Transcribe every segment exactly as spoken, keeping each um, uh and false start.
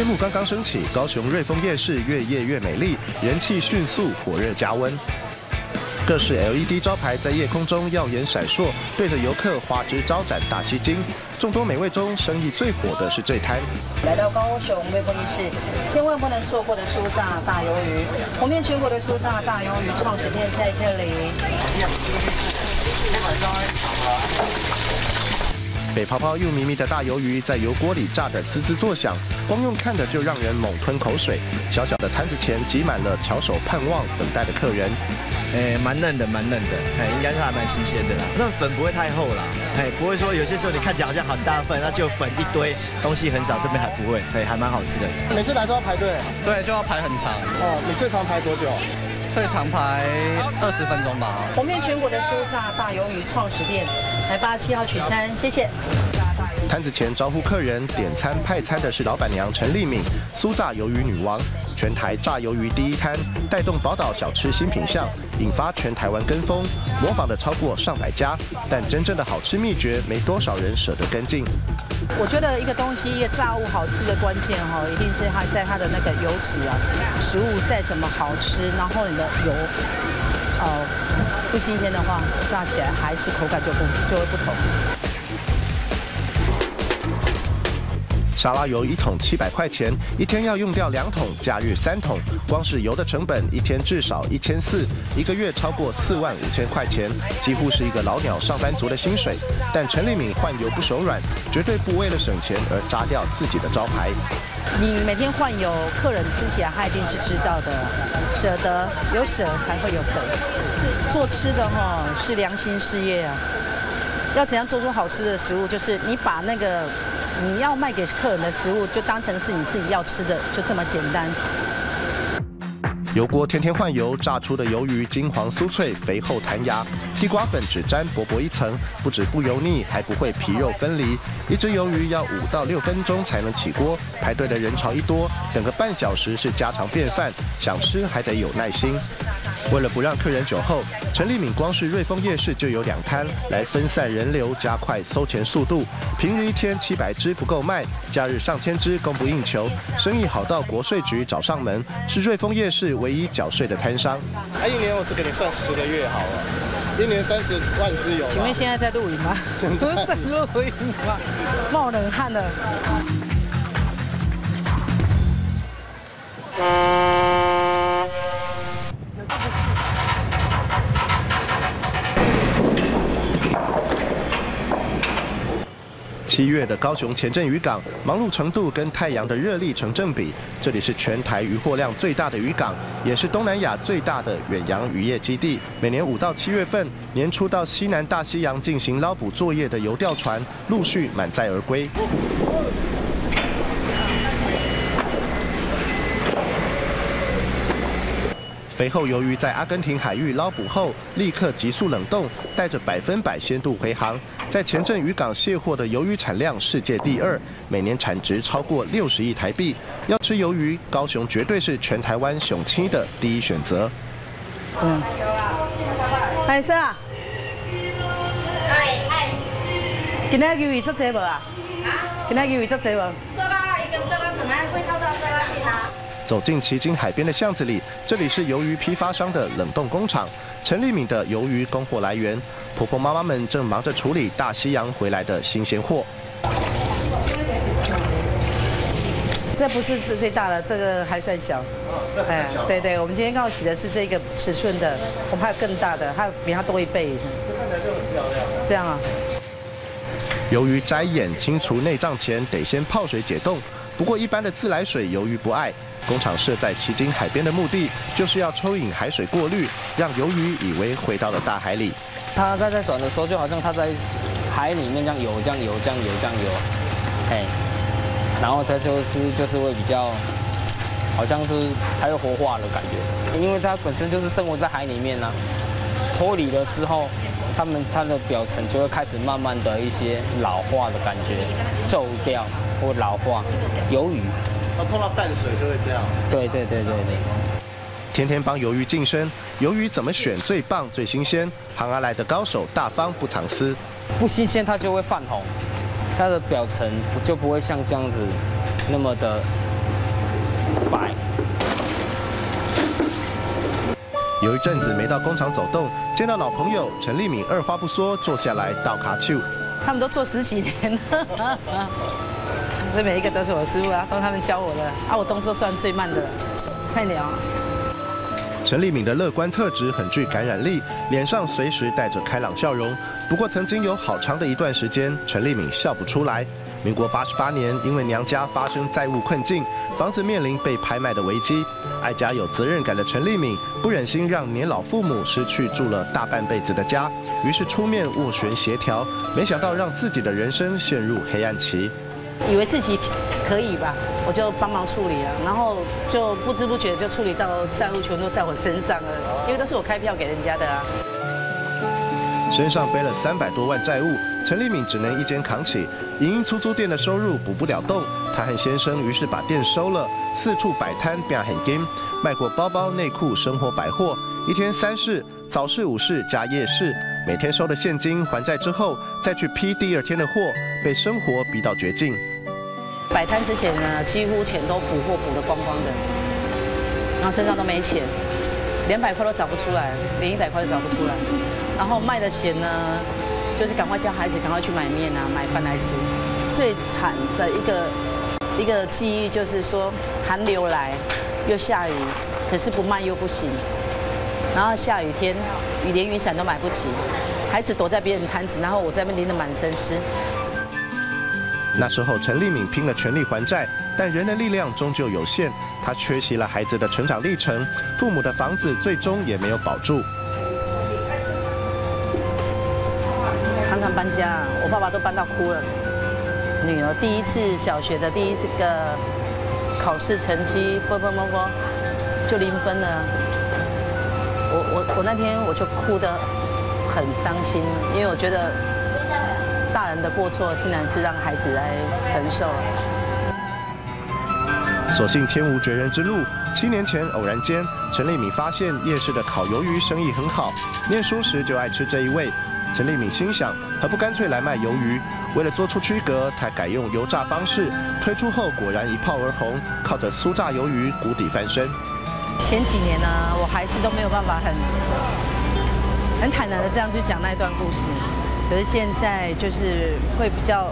夜幕刚刚升起，高雄瑞丰夜市越夜越美丽，人气迅速，火热加温。各式 L E D 招牌在夜空中耀眼闪烁，对着游客花枝招展，大吸睛。众多美味中，生意最火的是这摊。 来到高雄瑞丰夜市，千万不能错过的酥炸大鱿鱼，红遍全国的酥炸大鱿鱼创始店在这里。 北泡泡又迷迷的大鱿鱼在油锅里炸得滋滋作响，光用看着就让人猛吞口水。小小的摊子前挤满了翘首盼望、等待的客人。 诶，蛮嫩的，蛮嫩的，哎，应该是还蛮新鲜的啦。那粉不会太厚啦，哎，不会说有些时候你看起来好像很大份，那就粉一堆，东西很少，这边还不会，哎，还蛮好吃的。 每次来都要排队？ 对，就要排很长。 哦，你最长排多久？ 最长排二十分钟吧。 红遍全国的酥炸大鱿鱼创始店，来八七号取餐，谢谢。 摊子前招呼客人点餐派餐的是老板娘陈丽敏，酥炸鱿鱼女王，全台炸鱿鱼第一摊，带动宝岛小吃新品项，引发全台湾跟风，模仿的超过上百家，但真正的好吃秘诀，没多少人舍得跟进。 我觉得一个东西，一个炸物好吃的关键哈，一定是它在它的那个油脂啊，食物再怎么好吃，然后你的油，哦，不新鲜的话，炸起来还是口感就不就会不同。 沙拉油一桶七百块钱，一天要用掉两桶，假日三桶，光是油的成本一天至少一千四，一个月超过四万五千块钱，几乎是一个老鸟上班族的薪水。但陈丽敏换油不手软，绝对不为了省钱而扎掉自己的招牌。 你每天换油，客人吃起来他一定是知道的，舍得有舍才会有得。做吃的哈是良心事业啊，要怎样做出好吃的食物，就是你把那个。 你要卖给客人的食物，就当成是你自己要吃的，就这么简单。 油锅天天换油，炸出的鱿鱼金黄酥脆、肥厚弹牙，地瓜粉只沾薄薄一层，不止不油腻，还不会皮肉分离。一只鱿鱼要五到六分钟才能起锅，排队的人潮一多，等个半小时是家常便饭，想吃还得有耐心。 为了不让客人久候，陈丽敏光是瑞丰夜市就有两摊，来分散人流，加快收钱速度。平日一天七百只不够卖，假日上千只供不应求，生意好到国税局找上门，是瑞丰夜市唯一缴税的摊商。 啊，一年我只给你算十个月好了，一年三十万只有。 请问现在在录影吗？在录影吗？冒冷汗了。 七月的高雄前镇渔港，忙碌程度跟太阳的热力成正比。这里是全台渔获量最大的渔港，也是东南亚最大的远洋渔业基地。每年五到七月份，年初到西南大西洋进行捞捕作业的游钓船，陆续满载而归。 肥厚鱿鱼在阿根廷海域捞捕后，立刻急速冷冻，带着百分百鲜度回航。在前镇渔港卸货的鱿鱼产量世界第二，每年产值超过六十亿台币。要吃鱿鱼，高雄绝对是全台湾雄青的第一选择。嗯，海生啊， 哎哎， 今仔鱿鱼足济无啊？啊？今仔鱿鱼足济无？ 做到已经做到从安柜头到做到去哪？ 走进旗津海边的巷子里，这里是鱿鱼批发商的冷冻工厂。陈丽敏的鱿鱼供货来源，婆婆妈妈们正忙着处理大西洋回来的新鲜货。 这不是最大的，这个还算小。 这还算小。 对对，我们今天刚好洗的是这个尺寸的，我们还有更大的，还有比它多一倍。 这看起来就很漂亮。 这样啊。 由于摘眼清除内脏前，得先泡水解冻。不过一般的自来水，鱿鱼不爱。 工厂设在旗津海边的目的，就是要抽引海水过滤，让鱿鱼以为回到了大海里。 它在在转的时候，就好像它在海里面这样游、这样游、这样游、这样游，哎，然后它就是就是会比较，好像是还有活化的感觉，因为它本身就是生活在海里面呢、啊，脱离了之后，它们它的表层就会开始慢慢的一些老化的感觉，皱掉或老化，鱿鱼。 它碰到淡水就会这样。对对对对对。 天天帮鱿鱼净身，鱿鱼怎么选最棒最新鲜？行而来的高手大方不藏私。 不新鲜它就会泛红，它的表层就不会像这样子那么的白。 有一阵子没到工厂走动，见到老朋友陈立敏，二话不说坐下来倒卡丘。 他们都做十几年了，这每一个都是我师傅啊，都是他们教我的啊，我动作算最慢的菜鸟。 陈立敏的乐观特质很具感染力，脸上随时带着开朗笑容。不过曾经有好长的一段时间，陈立敏笑不出来。民国八十八年，因为娘家发生债务困境，房子面临被拍卖的危机，爱家有责任感的陈立敏不忍心让年老父母失去住了大半辈子的家，于是出面斡旋协调，没想到让自己的人生陷入黑暗期。 以为自己可以吧，我就帮忙处理了，然后就不知不觉就处理到债务全都在我身上了，因为都是我开票给人家的啊。 身上背了三百多万债务，陈立敏只能一肩扛起。营营出租店的收入补不了洞，她和先生于是把店收了，四处摆摊变很金，卖过包包、内裤、生活百货，一天三市、早市、午市加夜市，每天收的现金还债之后，再去批第二天的货，被生活逼到绝境。 摆摊之前呢，几乎钱都补货补得光光的，然后身上都没钱，两百块都找不出来，连一百块都找不出来。然后卖的钱呢，就是赶快叫孩子赶快去买面啊，买饭来吃。最惨的一个一个记忆就是说，寒流来又下雨，可是不卖又不行。然后下雨天，雨连雨伞都买不起，孩子躲在别人摊子，然后我在那边淋得满身湿。 那时候，陈立敏拼了全力还债，但人的力量终究有限。他缺席了孩子的成长历程，父母的房子最终也没有保住。 常常搬家，我爸爸都搬到哭了。女儿第一次小学的第一次个考试成绩，啵啵啵啵就零分了。我我我那天我就哭得很伤心，因为我觉得。大人的过错竟然是让孩子来承受。 所幸天无绝人之路，七年前偶然间，陈立敏发现夜市的烤鱿鱼生意很好，念书时就爱吃这一味。陈立敏心想，何不干脆来卖鱿鱼？为了做出区隔，他改用油炸方式，推出后果然一炮而红，靠着酥炸鱿鱼谷底翻身。 前几年呢，我还是都没有办法很很坦然的这样去讲那一段故事。可是现在就是会比较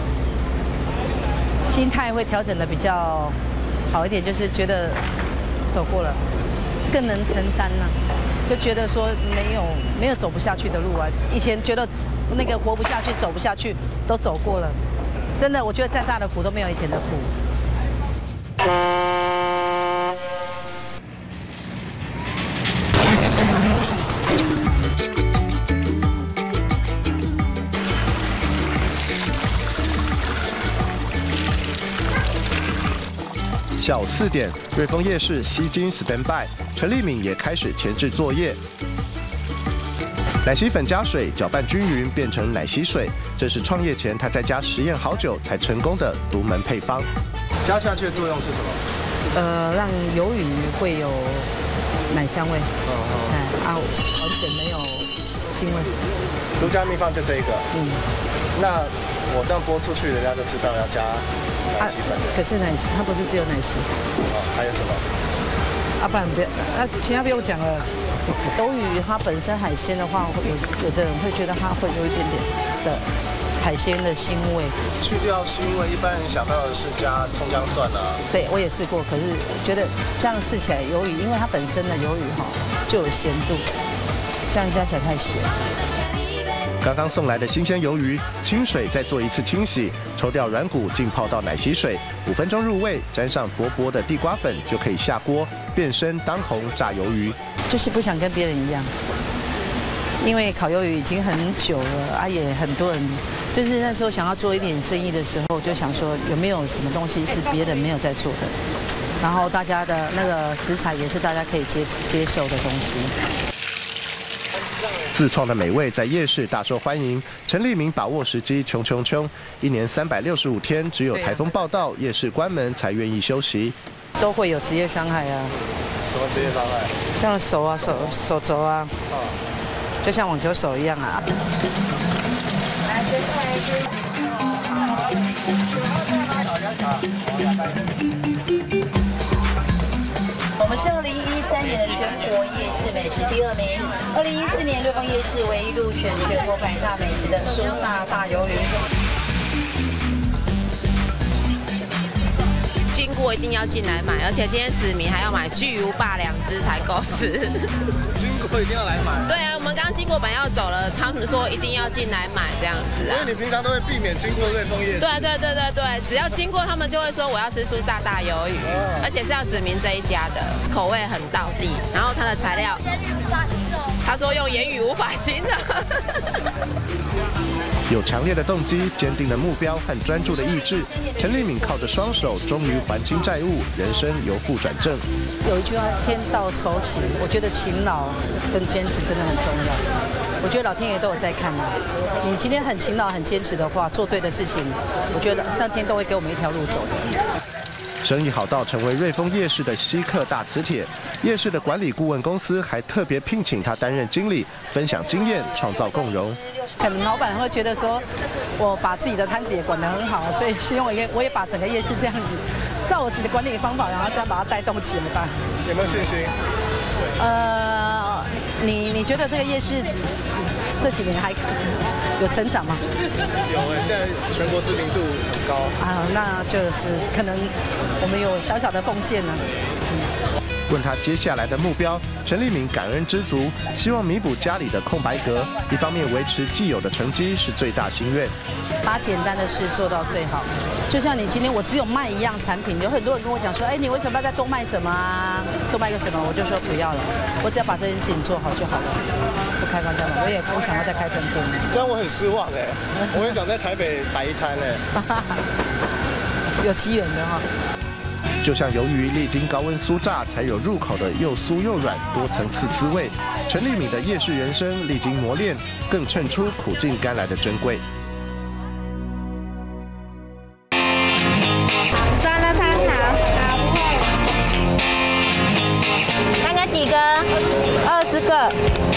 心态会调整的比较好一点，就是觉得走过了，更能承担了，就觉得说没有没有走不下去的路啊。以前觉得那个活不下去、走不下去，都走过了。真的，我觉得再大的苦都没有以前的苦。 下午四点，瑞丰夜市吸金 stand by， 陈立敏也开始前置作业。奶昔粉加水搅拌均匀，变成奶昔水，这是创业前他在家实验好久才成功的独门配方。 加下去的作用是什么？ 呃，让鱿鱼会有奶香味，哦哦，哎啊，完全没有腥味。 独家秘方就这一个。 嗯， 那我这样播出去，人家就知道要加。奶昔粉、啊， 可是奶昔它不是只有奶昔， 哦，还有什么？ 啊，不然不要，啊，其他不用讲了。鱿鱼它本身海鲜的话，有有的人会觉得它会有一点点的海鲜的腥味。 去掉腥味，一般人想到的是加葱姜蒜啊。 对，我也试过，可是觉得这样试起来鱿鱼，因为它本身的鱿鱼哈就有咸度，这样加起来太咸。 刚刚送来的新鲜鱿鱼，清水再做一次清洗，抽掉软骨，浸泡到奶昔水，五分钟入味，沾上薄薄的地瓜粉就可以下锅，变身当红炸鱿鱼。 就是不想跟别人一样，因为烤鱿鱼已经很久了啊，也很多人，就是那时候想要做一点生意的时候，就想说有没有什么东西是别人没有在做的，然后大家的那个食材也是大家可以接接受的东西。 自创的美味在夜市大受欢迎，陈立敏把握时机，冲冲冲！一年三百六十五天，只有台风报道、夜市关门才愿意休息。 都会有职业伤害啊。 什么职业伤害？ 像手啊、手手肘啊，就像网球手一样啊。来，接下来是。 是二零一三年的全国夜市美食第二名，二零一四年瑞丰夜市唯一入选全国百大美食的酥炸大鱿鱼。 经过一定要进来买，而且今天子民还要买巨无霸两只才够吃。 经过一定要来买。 对啊，我们刚经过本要走了，他们说一定要进来买这样子啊。 所以你平常都会避免经过瑞丰夜市。 对对对对对，只要经过他们就会说我要吃酥炸大鱿鱼，哦、而且是要子民这一家的，口味很道地，然后它的材料，他说用言语无法形容。 有强烈的动机、坚定的目标和专注的意志，陈立敏靠着双手，终于还清债务，人生由负转正。 有一句话“天道酬勤”，我觉得勤劳跟坚持真的很重要。我觉得老天爷都有在看嘛。你今天很勤劳、很坚持的话，做对的事情，我觉得上天都会给我们一条路走的。 生意好到成为瑞丰夜市的稀客大磁铁，夜市的管理顾问公司还特别聘请他担任经理，分享经验，创造共荣。 可能老板会觉得说，我把自己的摊子也管得很好，所以希望我也我也把整个夜市这样子，照我自己的管理方法，然后再把它带动起来吧。 有没有信心？ 呃，你你觉得这个夜市这几年还有成长吗？ 有哎，现在全国知名度很高啊，那就是可能我们有小小的奉献呢。嗯问他接下来的目标，陈立敏感恩知足，希望弥补家里的空白格，一方面维持既有的成绩是最大心愿， 把简单的事做到最好。就像你今天我只有卖一样产品，有很多人跟我讲说，哎，你为什么要再多卖什么啊？多卖个什么？我就说不要了，我只要把这件事情做好就好了，不开发票了，我也不想要再开分店。 这样我很失望哎，我很想在台北摆一摊哎， 有机缘的哈。 就像鱿鱼历经高温酥炸，才有入口的又酥又软、多层次滋味。陈立敏的夜市人生历经磨练，更衬出苦尽甘来的珍贵。 酸辣汤好，好不会。刚刚几个？二十个。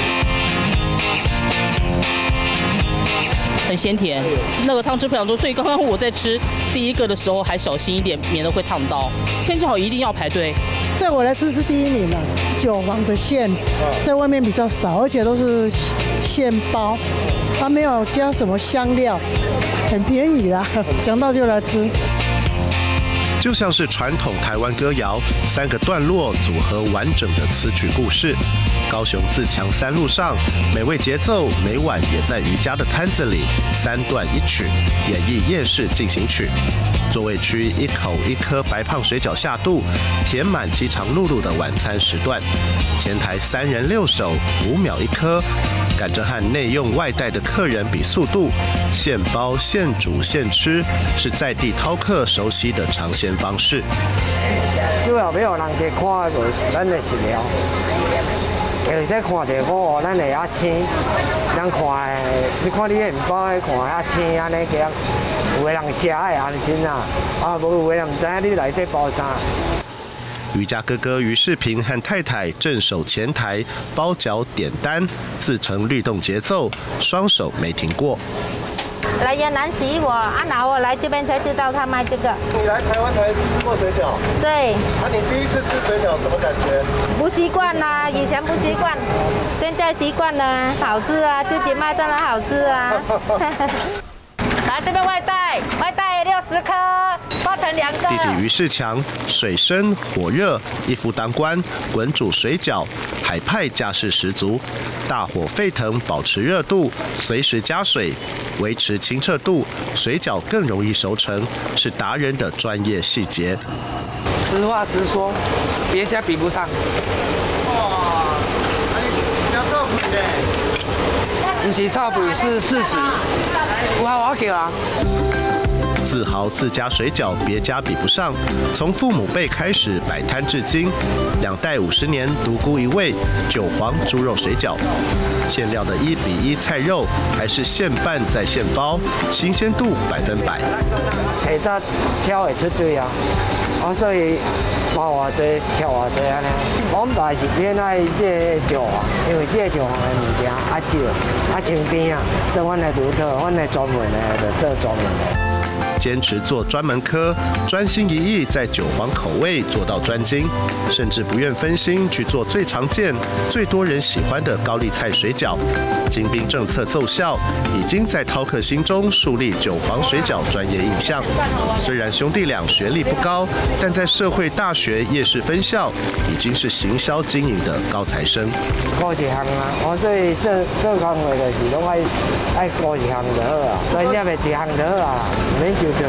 很鲜甜，那个汤汁非常多，所以刚刚我在吃第一个的时候还小心一点，免得会烫到。天气好一定要排队。 在我来吃是第一名了，韭黄的馅在外面比较少，而且都是现包，它没有加什么香料，很便宜啦，想到就来吃。 就像是传统台湾歌谣，三个段落组合完整的词曲故事。高雄自强三路上，美味节奏每晚也在瑜伽的摊子里，三段一曲，演绎夜市进行曲。座位区一口一颗白胖水饺下肚，填满饥肠辘辘的晚餐时段。前台三人六手，五秒一颗。 赶着和内用外带的客人比速度，现包现煮现吃，是在地饕客熟悉的尝鲜方式。 主要要人家看到咱的食料，会使看到我咱的遐青，人看的，你看你现包的看遐青安尼个，有个人食的安心啊，啊无有个人唔知影你内底包啥。 瑜伽哥哥于世平和太太正手前台包饺点单，自成律动节奏，双手没停过。 来越南洗我，啊，然后我来这边才知道他卖这个。 你来台湾才吃过水饺？ 对。 啊，你第一次吃水饺什么感觉？ 不习惯啦，以前不习惯，现在习惯了，好吃啊，自己卖当然好吃啊。来这边外带，外带六十颗，包成两个。 弟弟于世强，水深火热，一夫当关，滚煮水饺，海派架势十足，大火沸腾，保持热度，随时加水，维持清澈度，水饺更容易熟成，是达人的专业细节。 实话实说，别家比不上。 哇，你要臭屁嘞？ 不是臭屁，是事实。 有好我叫啊！ 自豪自家水饺，别家比不上。从父母辈开始摆摊至今，两代五十年，独孤一味韭黄猪肉水饺。馅料的一比一菜肉，还是现拌再现包，新鲜度百分百。 下早挑会出水啊！啊，所以包偌济，挑偌济安尼。我们还是偏爱这个韭黄，因为这个韭黄的物件较少，啊清甜啊，做阮的独特，阮的专门的，就做专门的。 坚持做专门科，专心一意在韭黄口味做到专精，甚至不愿分心去做最常见、最多人喜欢的高丽菜水饺。精兵政策奏效，已经在饕客心中树立韭黄水饺专业印象。虽然兄弟俩学历不高，但在社会大学夜市分校，已经是行销经营的高材生。 顾一项啊，我所以做做工课就是拢爱爱顾一项就好啊，专业的一项就好啊，唔免就做。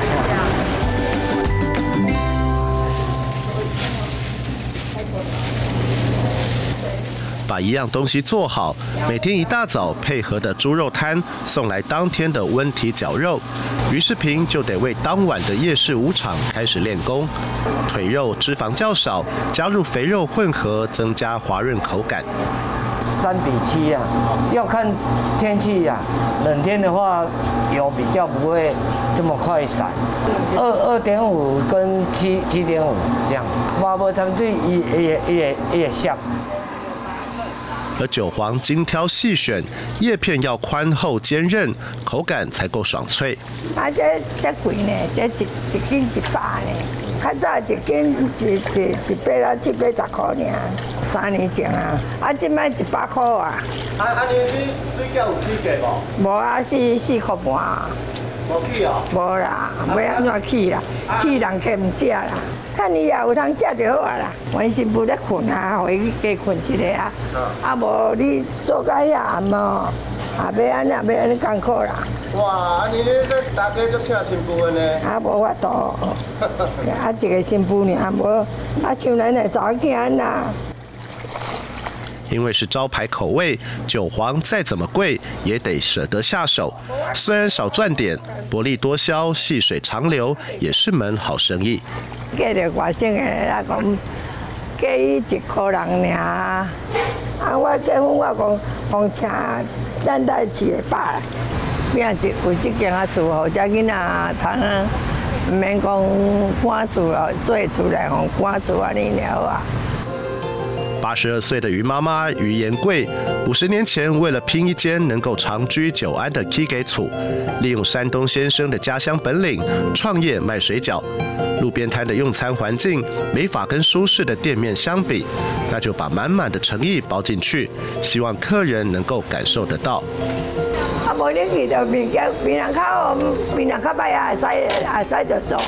把一样东西做好，每天一大早配合的猪肉摊送来当天的温体绞肉，于世平就得为当晚的夜市舞场开始练功。腿肉脂肪较少，加入肥肉混合，增加滑润口感。 三比七啊，要看天气呀、啊。冷天的话，油比较不会这么快散。二二点五跟七七点五这样，花波参最也也也也像。 而韭黄精挑细选，叶片要宽厚坚韧，口感才够爽脆。 啊，这这贵呢，这一一斤一百呢，较早一斤一一一百啊七百十块尔，三年前啊，啊，即摆一百块啊。啊啊，你你水饺有起价无？无啊，四四块半啊。无起哦？无啦，袂安怎起啦？起人客唔食啦。看你也有通食就好啊啦。阮媳妇咧困啊，互伊加困一下啊。啊无你做甲遐暗哦，也要安那要安尼艰苦啦。哇，安尼你这大家足请媳妇的呢？啊无法度，啊一个媳妇尔，无啊像咱的查某囝安那。 因为是招牌口味，韭黄再怎么贵也得舍得下手。虽然少赚点，薄利多销，细水长流，也是门好生意。 嫁着外省的，啊讲嫁伊一箍人尔，啊我结婚我讲讲请咱在饲个饱，变一有即间啊厝，互遮囡仔通唔免讲赶厝哦，做厝内互赶厝安尼了啊。 八十二岁的于妈妈于延贵，五十年前为了拼一间能够长居久安的 K 给厝，利用山东先生的家乡本领创业卖水饺。路边摊的用餐环境没法跟舒适的店面相比，那就把满满的诚意包进去，希望客人能够感受得到。 啊，无你去到面家面人口面人口歹啊，会使会使就做。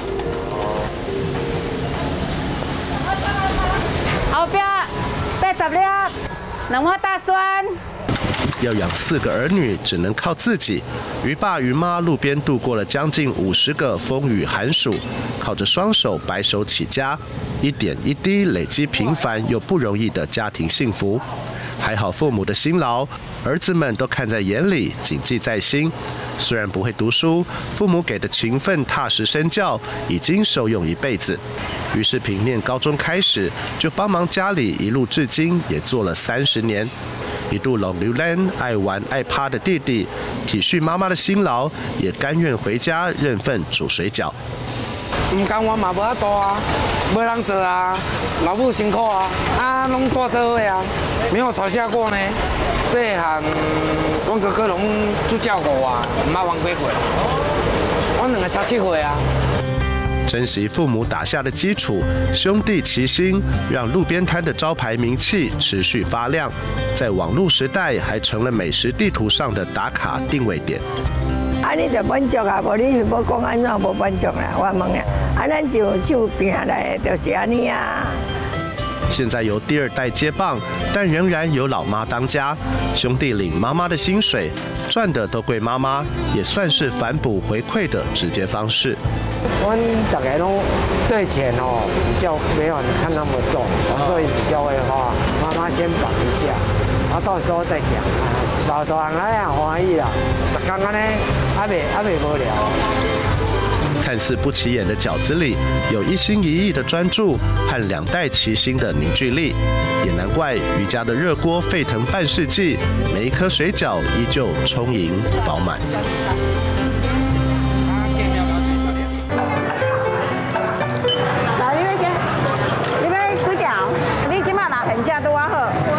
后边。八十粒，两块大蒜。 要养四个儿女，只能靠自己。于爸于妈路边度过了将近五十个风雨寒暑，靠着双手白手起家，一点一滴累积平凡又不容易的家庭幸福。还好父母的辛劳，儿子们都看在眼里，谨记在心。虽然不会读书，父母给的勤奋踏实身教已经受用一辈子。于世平念高中开始就帮忙家里，一路至今也做了三十年。一度老流浪、爱玩爱趴的弟弟，体恤妈妈的辛劳，也甘愿回家认份煮水饺。 唔甘我嘛无法度啊，没人做啊，老母辛苦啊，啊拢带做伙啊，没有吵架过呢。细汉，阮哥哥拢就照顾我，唔捌玩过过。我两个十七岁啊。 珍惜父母打下的基础，兄弟齐心，让路边摊的招牌名气持续发亮。在网络时代，还成了美食地图上的打卡定位点。 啊，你就满足啊，无你是要讲安怎无满足啦？我问啊，啊，咱就手拼来，就是安尼啊。 现在由第二代接棒，但仍然由老妈当家，兄弟领妈妈的薪水，赚的都归妈妈，也算是反哺回馈的直接方式。 我大概拢对钱哦比较没有看那么重，所以比较会花。妈妈先绑一下，然后到时候再讲。老大人来也欢喜啦，刚刚呢还袂还袂无聊。 看似不起眼的饺子里，有一心一意的专注和两代齐心的凝聚力，也难怪余家的热锅沸腾半世纪，每一颗水饺依旧充盈饱满。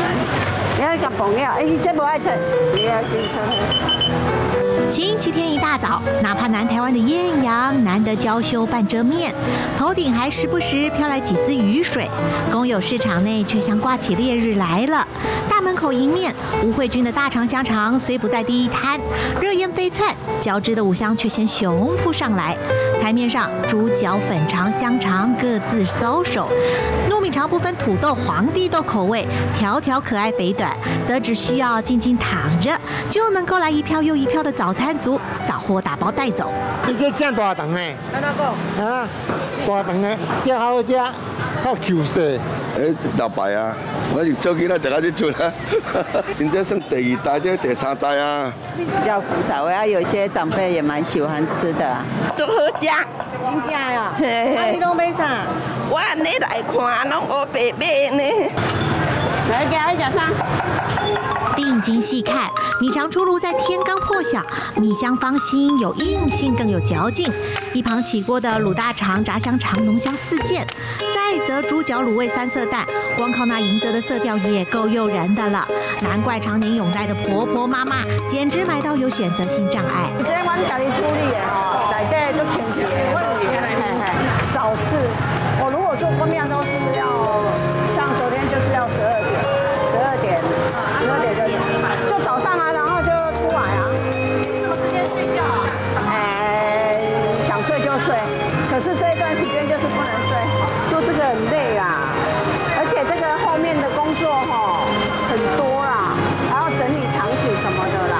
星期天一大大早，哪怕南台湾的艳阳难得娇羞半遮面，头顶还时不时飘来几丝雨水，公有市场内却像挂起烈日来了。大门口迎面，吴慧君的大肠香肠虽不在第一摊，热烟飞窜，交织的五香却先雄扑上来。台面上猪脚、粉肠、香肠各自搜手，糯米肠不分土豆、黄地豆口味，条条可爱肥短，则只需要静静躺着，就能够来一票又一票的早餐族扫货打包带走。 你这正大肠呢？ 安怎讲？ 啊，大肠呢，这好食，好 Q 色。 诶，老白啊，我是做囡仔食到这出啊，现在算第二代，这第三代啊。 比较古早味啊，有些长辈也蛮喜欢吃的。 都好食， 真正呀！ 啊，你拢买啥？我安尼来看，拢黑白白呢。来，家你食啥？ 定睛细看，米肠出炉在天刚破晓，米香芳馨，有硬性更有嚼劲。一旁起锅的卤大肠、炸香肠，浓香四溅。再则猪脚卤味三色蛋，光靠那银泽的色调也够诱人的了。难怪常年拥戴的婆婆妈妈，简直买到有选择性障碍。 这阮家己处理的吼，内底都清洁的。嘿嘿，早市，我如果做公面都是要，像昨天就是要十二点，十二点，十二点就就早上啊，然后就出来啊。什么时间睡觉啊？哎，想睡就睡，可是这一段时间就是不能睡，做这个很累啊，而且这个后面的工作吼很多啦，还要整理场景什么的啦。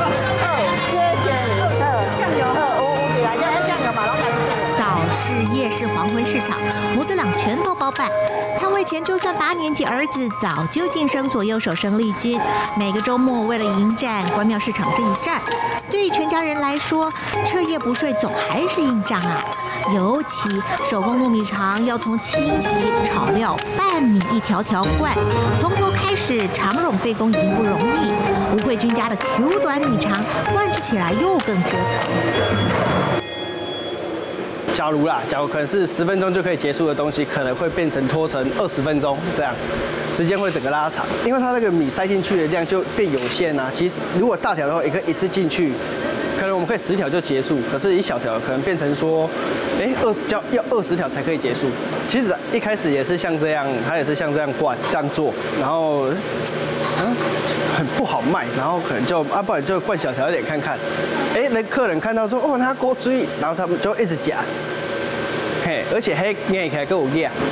早市、夜市、黄昏市场，母子俩全都包办。摊位前就算八年级儿子早就晋升左右手生力军，每个周末为了迎战关庙市场这一战，对于全家人来说，彻夜不睡总还是硬仗啊。尤其手工糯米肠要从清洗、炒料、拌米一条条灌，从头开始长冗费工已经不容易。吴慧君家的 Q 短米肠灌制起来又更折腾。 假如啦，假如可能是十分钟就可以结束的东西，可能会变成拖成二十分钟这样，时间会整个拉长，因为它那个米塞进去的量就变有限啊。其实如果大条的话，也可以一次进去，可能我们可以十条就结束，可是一小条可能变成说，哎，二要要二十条才可以结束。其实一开始也是像这样，它也是像这样灌这样做，然后，嗯。很不好卖，然后可能就啊，不然就灌小条一点看看。哎，那客人看到说哦，他锅追，然后他们就一直夹，嘿，而且还捏起来跟我一样。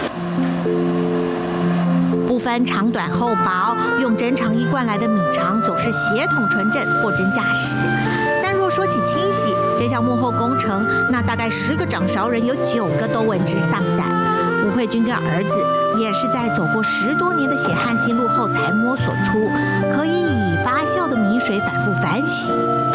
不分长短厚薄，用真肠衣灌来的米肠总是血统纯正，货真价实。但若说起清洗这项幕后工程，那大概十个掌勺人有九个都闻之丧胆。吴慧君跟儿子也是在走过十多年的血汗心路后才摸索出，可以以发酵的米水反复反洗。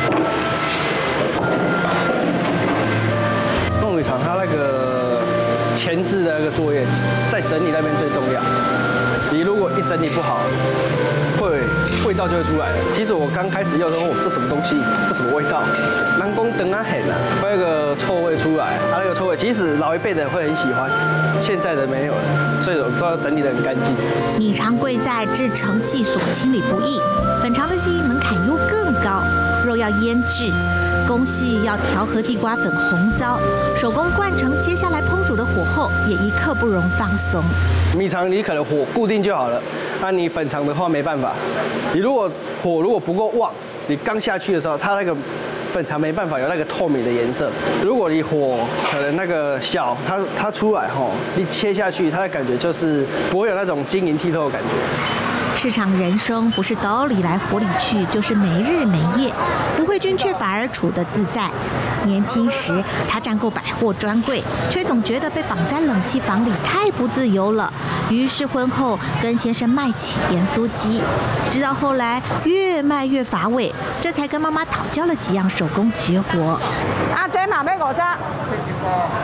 糯米肠它那个前置的那个作业，在整理那边最重要。你如果一整理不好，会味道就会出来了。其实我刚开始用的时候，哦，这什么东西？这什么味道？南宫灯啊很啊，会有个臭味出来。它那个臭味，即使老一辈的人会很喜欢，现在的没有了，所以我都要整理得很干净。 米肠贵在制成细琐，清理不易；粉肠的技艺门槛又更高，肉要腌制。工序要调和地瓜粉红糟，手工灌成，接下来烹煮的火候也一刻不容放松。 米肠你可能火固定就好了，那你粉肠的话没办法，你如果火如果不够旺，你刚下去的时候，它那个粉肠没办法有那个透明的颜色。如果你火可能那个小，它它出来吼，你切下去，它的感觉就是不会有那种晶莹剔透的感觉。 市场人生不是刀里来火里去，就是没日没夜。吴慧君却反而处得自在。年轻时，她站过百货专柜，却总觉得被绑在冷气房里太不自由了。于是婚后跟先生卖起盐酥鸡，直到后来越卖越乏味，这才跟妈妈讨教了几样手工绝活。 啊，这嘛要五十，这这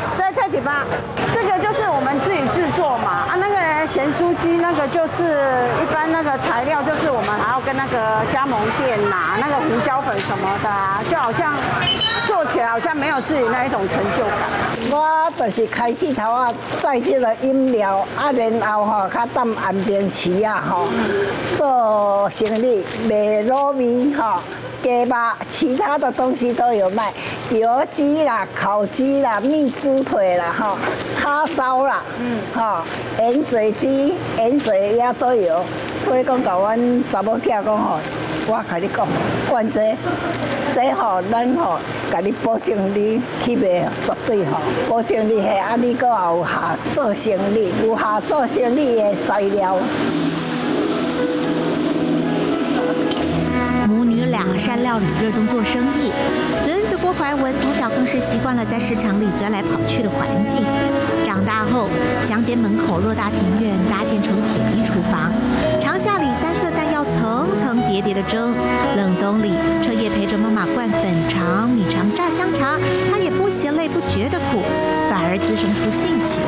几八。这个就是我们自己制作嘛，啊，那个咸酥鸡那个就是一般那个材料，就是我们还要跟那个加盟店拿那个胡椒粉什么的、啊，就好像做起来好像没有自己那一种成就感。 我就是开始头啊，在这个饮料啊，然后吼，较踮岸边市啊吼，做生意卖糯米吼。 鸡肉，其他的东西都有卖，油鸡啦、烤鸡啦、蜜猪腿啦、哈叉烧啦，嗯，哈盐水鸡、盐水鸭都有。所以讲，甲阮查某囝讲吼，我甲你讲，管这这吼，咱吼，甲你保证你去卖，绝对吼，保证你嘿，啊你搁有下做生意，有下做生意的材料。 母女俩善料理，热衷做生意。孙子郭怀文从小更是习惯了在市场里钻来跑去的环境。长大后，乡间门口偌大庭院搭建成铁皮厨房，长夏里三色蛋要层层叠叠的蒸，冷冬里彻夜陪着妈妈灌粉肠、米肠、炸香肠，她也不嫌累，不觉得苦，反而滋生出兴趣。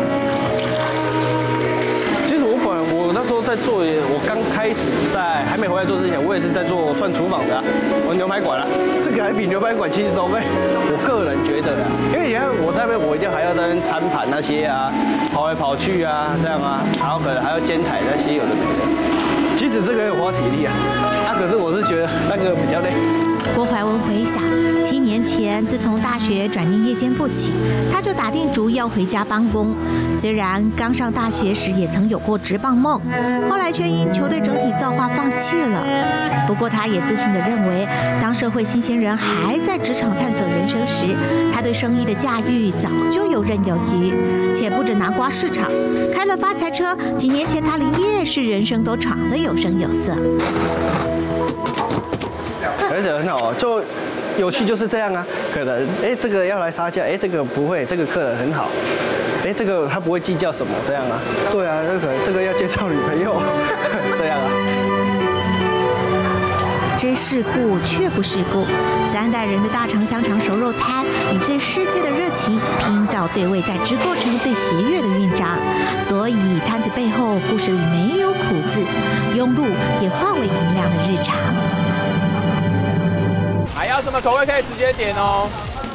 我那时候在做，我刚开始在还没回来做之前，我也是在做涮厨房的、啊，我牛排馆啊，这个还比牛排馆轻松哎，我个人觉得啊，因为你看我在那边，我一定还要在那边餐盘那些啊，跑来跑去啊，这样啊，然后可能还要煎台那些有的没的，其实这个有花体力啊，啊，可是我是觉得那个比较累。 郭怀文回想，七年前自从大学转进夜间部起，他就打定主意要回家帮工。虽然刚上大学时也曾有过职棒梦，后来却因球队整体造化放弃了。不过他也自信地认为，当社会新鲜人还在职场探索人生时，他对生意的驾驭早就游刃有余，且不止南瓜市场，开了发财车。几年前他连夜市人生都闯得有声有色。 而且很好，就有趣就是这样啊。可能哎，这个要来杀价，哎，这个不会，这个客人很好，哎，这个他不会计较什么，这样啊。对啊，这个这个要介绍女朋友，这样啊。 知世故却不世故，三代人的大肠香肠熟肉摊以最世切的热情拼造对味，在制过程最喜悦的韵章。所以摊子背后故事里没有苦字，庸碌也化为银亮的日常。 还要什么口味可以直接点哦。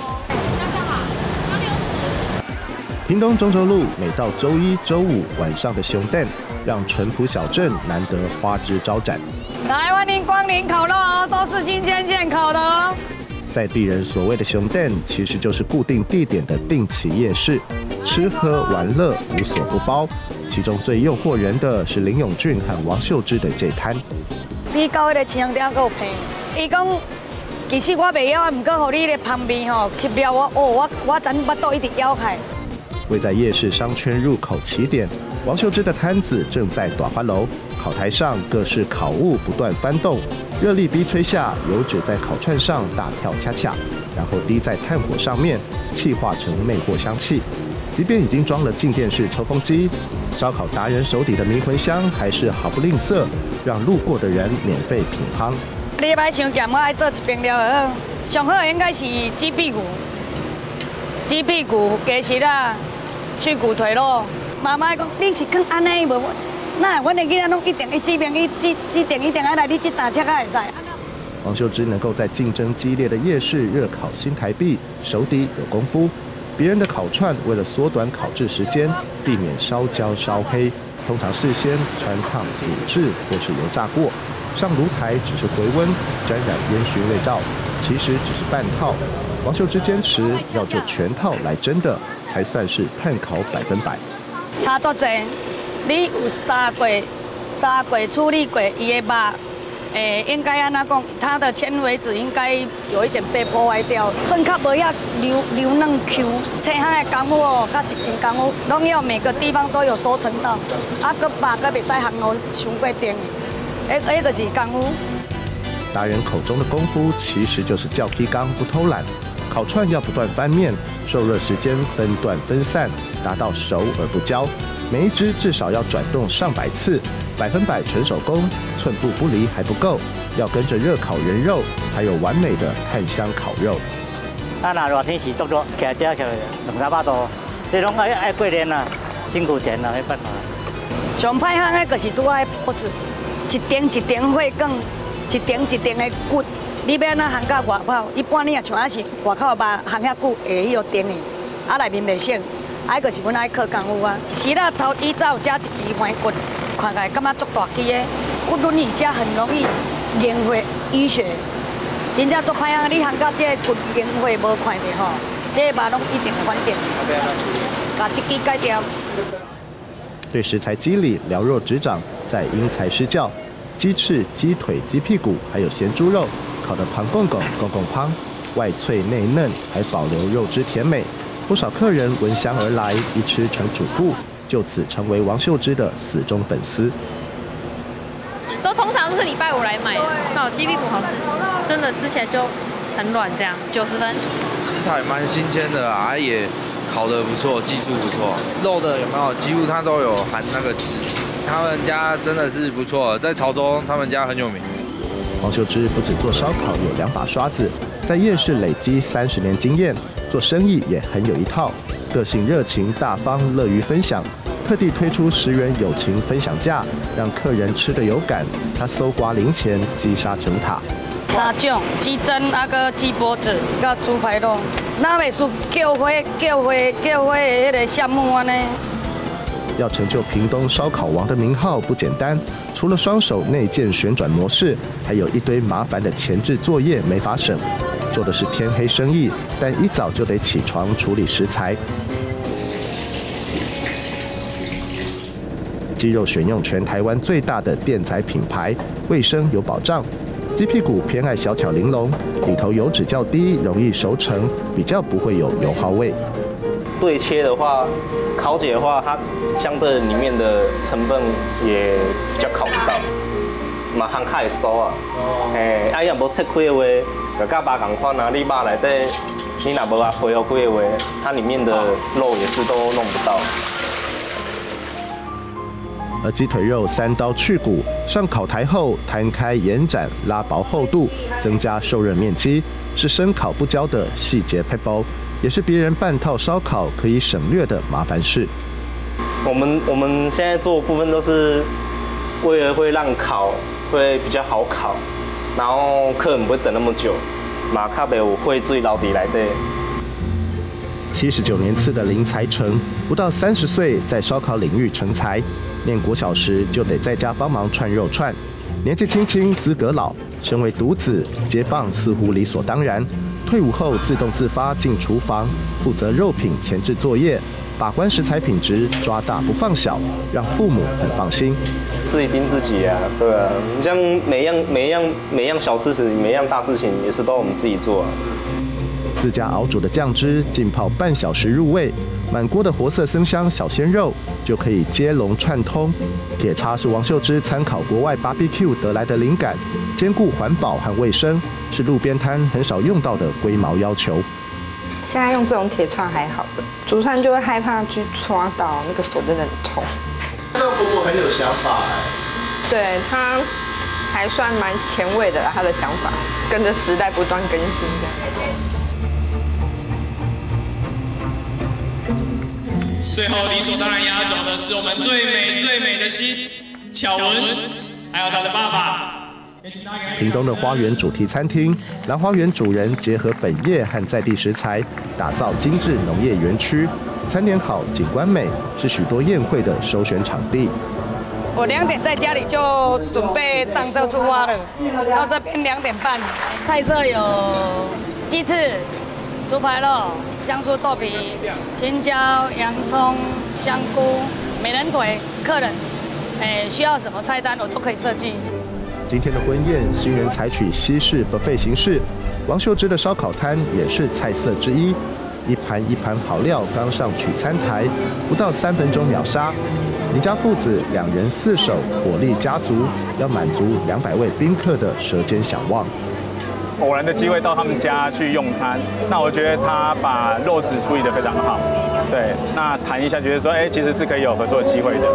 屏东中州路每到周一、周五晚上的熊店，让淳朴小镇难得花枝招展。 来，欢迎光临烤肉哦，都是新鲜现烤的哦。 在地人所谓的熊店，其实就是固定地点的定期夜市，吃喝玩乐无所不包。其中最诱惑人的是林永俊和王秀芝的这摊。 比高迄个青点够平，伊讲。 其实我袂晓，唔过互你咧旁边吼吸了我，哦，我我整巴肚一直咬开。 位在夜市商圈入口起点，王秀芝的摊子正在短花楼，烤台上各式烤物不断翻动，热力逼吹下，油脂在烤串上大跳恰恰，然后滴在炭火上面，气化成魅惑香气。即便已经装了静电式抽风机，烧烤达人手底的迷魂香还是毫不吝啬，让路过的人免费品尝。 你歹伤咸，我爱做一边了好。上好应该是鸡屁股、鸡屁股、鸡翅啊、脆骨腿肉。妈妈讲你是讲安尼无？那阮的囡仔拢一定一这边一这这点一定爱来你这大车才会使。 王秀芝能够在竞争激烈的夜市热烤新台币，手底有功夫。别人的烤串为了缩短烤制时间，避免烧焦烧黑，通常事先穿烫、卤制或是油炸过。 上炉台只是回温，沾染烟熏味道，其实只是半套。王秀芝坚持要就全套来蒸的，才算是炭烤百分百。 差足济，你有杀过、杀过、处理过伊的肉，诶，应该安那讲，它的纤维质应该有一点被破坏掉，真较无遐流流嫩 Q。切它的功夫哦，确实真功夫，拢要每个地方都有收成到，啊，个肉个袂使烘到伤过甜。 哎，哎，就是功夫。 达人口中的功夫，其实就是叫劈缸不偷懒。烤串要不断翻面，受热时间分段分散，达到熟而不焦。每一只至少要转动上百次，百分百纯手工，寸步不离还不够，要跟着热烤人肉，才有完美的炭香烤肉。 啊，那热天时足热，徛遮徛两三百度， 你拢爱爱过年啦，辛苦钱啦，没办法。 上歹行的就是拄爱铺子，一顶一顶火梗，一顶一顶的骨，你要安怎行到外口？一般你也像啊是外口吧行遐久会迄个顶的，啊内面袂省，啊就是阮爱靠功夫啊。是啦，头底早加一支环骨，看起来感觉足大支的，骨轮椅遮很容易凝血淤血，真正足歹行。你行到这个骨凝血无快的吼，这个肉拢一定会反弹，把这支改掉。 对食材肌理了若指掌，再因材施教，鸡翅、鸡腿、鸡屁股，还有咸猪肉，烤得胖公公、公公胖，外脆内嫩，还保留肉汁甜美。不少客人闻香而来，一吃成主顾，就此成为王秀芝的死忠粉丝。 都通常都是礼拜五来买的，哦，鸡屁股好吃，真的吃起来就很软，这样九十分。 食材蛮新鲜的啊，也烤得不错，技术不错。肉的有没有？几乎它都有含那个汁。他们家真的是不错，在潮州他们家很有名。 王秀芝不只做烧烤有两把刷子，在夜市累积三十年经验，做生意也很有一套。个性热情大方，乐于分享，特地推出十元友情分享价，让客人吃得有感。他搜刮零钱，积沙成塔。 三种鸡胗、啊个鸡脖子、甲猪排肉，哪袂输叫花、叫花、叫花的迄个项目安尼。 要成就屏东烧烤王的名号不简单，除了双手内建旋转模式，还有一堆麻烦的前置作业没法省。做的是天黑生意，但一早就得起床处理食材。鸡肉选用全台湾最大的电宰品牌，卫生有保障。鸡屁股偏爱小巧玲珑，里头油脂较低，容易熟成，比较不会有油耗味。 对切的话，烤解的话，它相对里面的成分也比较烤不到，嘛烘较会酥啊。诶，啊，要无切开的话，就甲肉同款啊。你肉内底，你若无啊配合开的话，它里面的肉也是都弄不到。 而鸡腿肉三刀去骨，上烤台后摊开延展，拉薄厚度，增加受热面积，是生烤不焦的细节撇步，也是别人半套烧烤可以省略的麻烦事。 我们我们现在做的部分都是为了会让烤会比较好烤，然后客人不会等那么久，嘛较袂有血水流伫内底。 七十九年次的林才成，不到三十岁在烧烤领域成才。念国小时就得在家帮忙串肉串，年纪轻轻资格老，身为独子接棒似乎理所当然。退伍后自动自发进厨房，负责肉品前置作业，把关食材品质，抓大不放小，让父母很放心。 自己盯自己啊，对啊，你像每样每样每样小事情，每样大事情也是都我们自己做啊。 自家熬煮的酱汁浸泡半小时入味，满锅的活色生香小鲜肉就可以接龙串通。铁叉是王秀芝参考国外 B B Q 得来的灵感，兼顾环保和卫生，是路边摊很少用到的龟毛要求。 现在用这种铁串还好的，煮串就会害怕去刷到，那个手真的很痛。 这个婆婆很有想法哎， 对她还算蛮前卫的啦，她的想法跟着时代不断更新的。 最后理所当然压轴的是我们最美最美的心巧文，还有她的爸爸。 屏东的花园主题餐厅，兰花园主人结合本业和在地食材，打造精致农业园区。餐点好，景观美，是许多宴会的首选场地。 我两点在家里就准备上车出发了，到这边两点半。菜色有鸡翅、猪排肉、姜酥豆皮、青椒、洋葱、香菇、美人腿。客人，哎，需要什么菜单我都可以设计。 今天的婚宴，新人采取西式 buffet 形式，王秀芝的烧烤摊也是菜色之一。一盘一盘好料刚上取餐台，不到三分钟秒杀。林家父子两人四手，火力加足，要满足两百位宾客的舌尖想望。 偶然的机会到他们家去用餐，那我觉得他把肉质处理得非常好，对，那谈一下觉得说，哎，其实是可以有合作的机会的。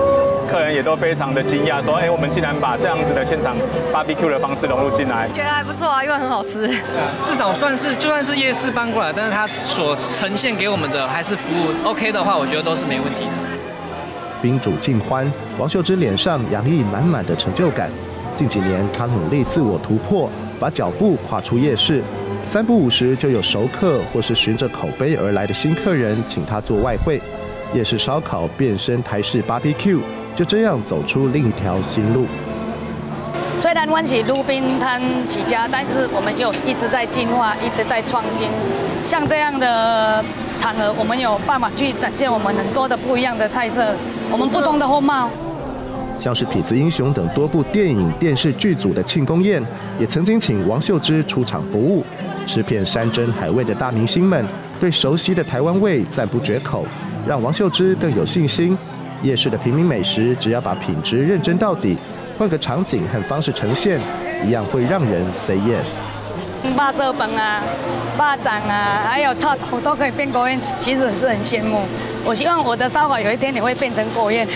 客人也都非常的惊讶，说，哎，我们竟然把这样子的现场 barbecue 的方式融入进来。 觉得还不错啊，因为很好吃。 至少算是就算是夜市搬过来，但是它所呈现给我们的还是服务 OK 的话，我觉得都是没问题的。 宾主尽欢，王秀芝脸上洋溢满满的成就感。近几年，她努力自我突破，把脚步跨出夜市。三不五时就有熟客或是循着口碑而来的新客人请她做外汇。夜市烧烤变身台式 B B Q， 就这样走出另一条新路。 虽然我是路边摊起家，但是我们又一直在进化，一直在创新。像这样的场合，我们有办法去展现我们很多的不一样的菜色，我们不同的风貌。 像是《痞子英雄》等多部电影、电视剧组的庆功宴，也曾经请王秀芝出场服务。吃遍山珍海味的大明星们，对熟悉的台湾味赞不绝口，让王秀芝更有信心。夜市的平民美食，只要把品质认真到底，换个场景和方式呈现，一样会让人 say yes。 肉色饭啊、肉粽啊，还有臭豆都可以变国宴，其实是很羡慕。我希望我的烧烤有一天也会变成国宴。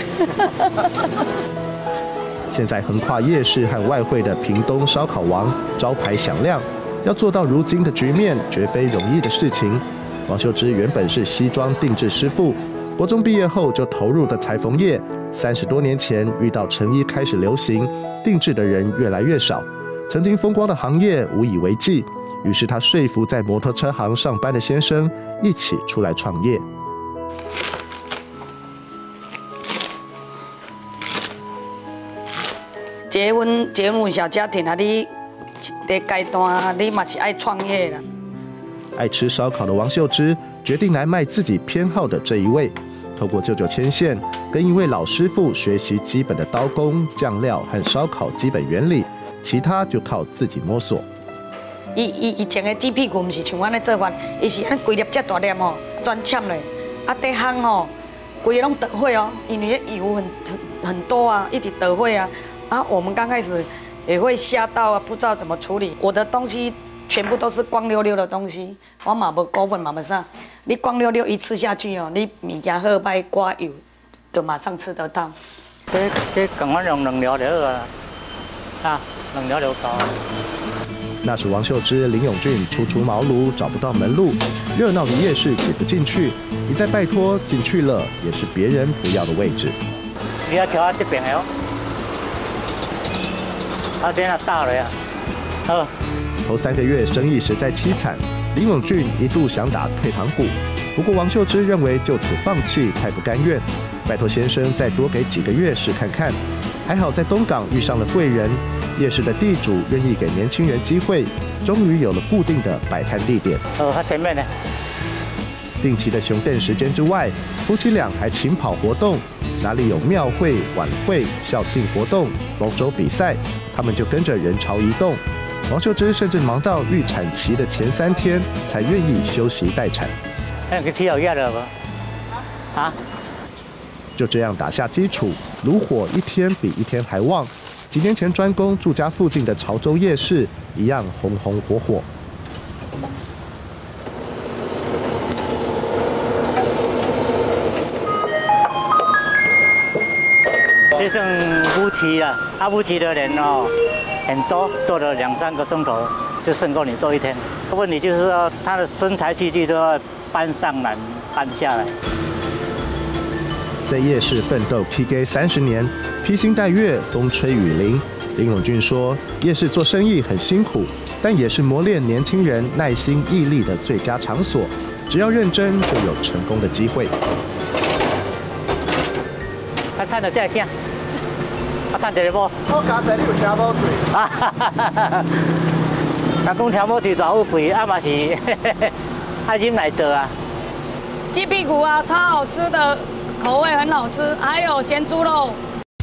现在横跨夜市和外汇的屏东烧烤王招牌响亮，要做到如今的局面，绝非容易的事情。王秀芝原本是西装定制师傅，国中毕业后就投入的裁缝业。三十多年前遇到成衣开始流行，定制的人越来越少，曾经风光的行业无以为继。于是他说服在摩托车行上班的先生一起出来创业。 结婚结婚小家庭啊，你的阶段你嘛是爱创业啦。 爱吃烧烤的王秀芝决定来卖自己偏好的这一味。透过舅舅牵线，跟一位老师傅学习基本的刀工、酱料和烧烤基本原理，其他就靠自己摸索。 伊伊以前的鸡屁股唔是像阮咧做法，伊是安规粒遮大粒吼，专切嘞，啊底烘吼，规个拢得火哦，因为油很很很多啊，一直得火啊。啊，我们刚开始也会吓到啊，不知道怎么处理。我的东西全部都是光溜溜的东西，我嘛无股份嘛无啥。你光溜溜一吃下去哦，你物件好歹刮油，就马上吃得到。 这这赶快用两条就好啊，啊，两条就够。 那是王秀芝、林永俊初出茅庐，找不到门路，热闹的夜市挤不进去，一再拜托进去了，也是别人不要的位置。 你要调这边的哦。啊，这样大了呀！好。 头三个月生意实在凄惨，林永俊一度想打退堂鼓，不过王秀芝认为就此放弃太不甘愿，拜托先生再多给几个月试看看。还好在东港遇上了贵人，夜市的地主愿意给年轻人机会，终于有了固定的摆摊地点。 哦，他前面呢？ 定期的熊店时间之外，夫妻俩还勤跑活动，哪里有庙会、晚会、校庆活动、龙舟比赛，他们就跟着人潮移动。王秀芝甚至忙到预产期的前三天才愿意休息待产。 那个吃药药了吗？啊？ 就这样打下基础，炉火一天比一天还旺。几年前专攻住家附近的潮州夜市，一样红红火火。 这剩夫妻了，啊夫妻的人哦很多，做了两三个钟头就胜过你做一天。问题就是说，他的身材器具都要搬上来、搬下来。 在夜市奋斗 P K 三十年，披星戴月，风吹雨淋。林永俊说，夜市做生意很辛苦，但也是磨练年轻人耐心毅力的最佳场所。只要认真，就有成功的机会。 他看得这样。啊，趁一个无？ 我加济你有听无嘴？ 啊哈哈哈哈！人讲听无嘴大有贵，啊嘛是爱忍来做啊。 鸡屁股啊，超好吃的，口味很好吃，还有咸猪肉。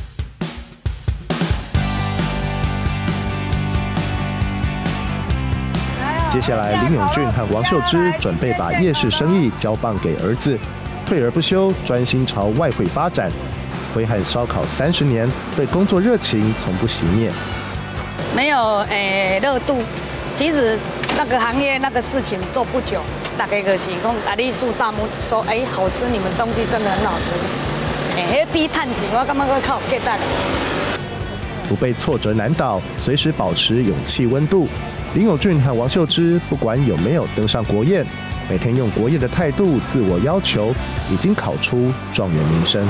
接下来，林永俊和王秀芝准备把夜市生意交棒给儿子，退而不休，专心朝外汇发展。挥汗烧烤三十年，对工作热情从不熄灭。 没有诶热度，其实那个行业那个事情做不久，大概就是讲啊，你竖大拇指说，哎，好吃，你们东西真的很好吃。 诶，迄比趁钱，我感觉佫较有价值。 不被挫折难倒，随时保持勇气温度。林友俊和王秀芝不管有没有登上国宴，每天用国宴的态度自我要求，已经考出状元名声。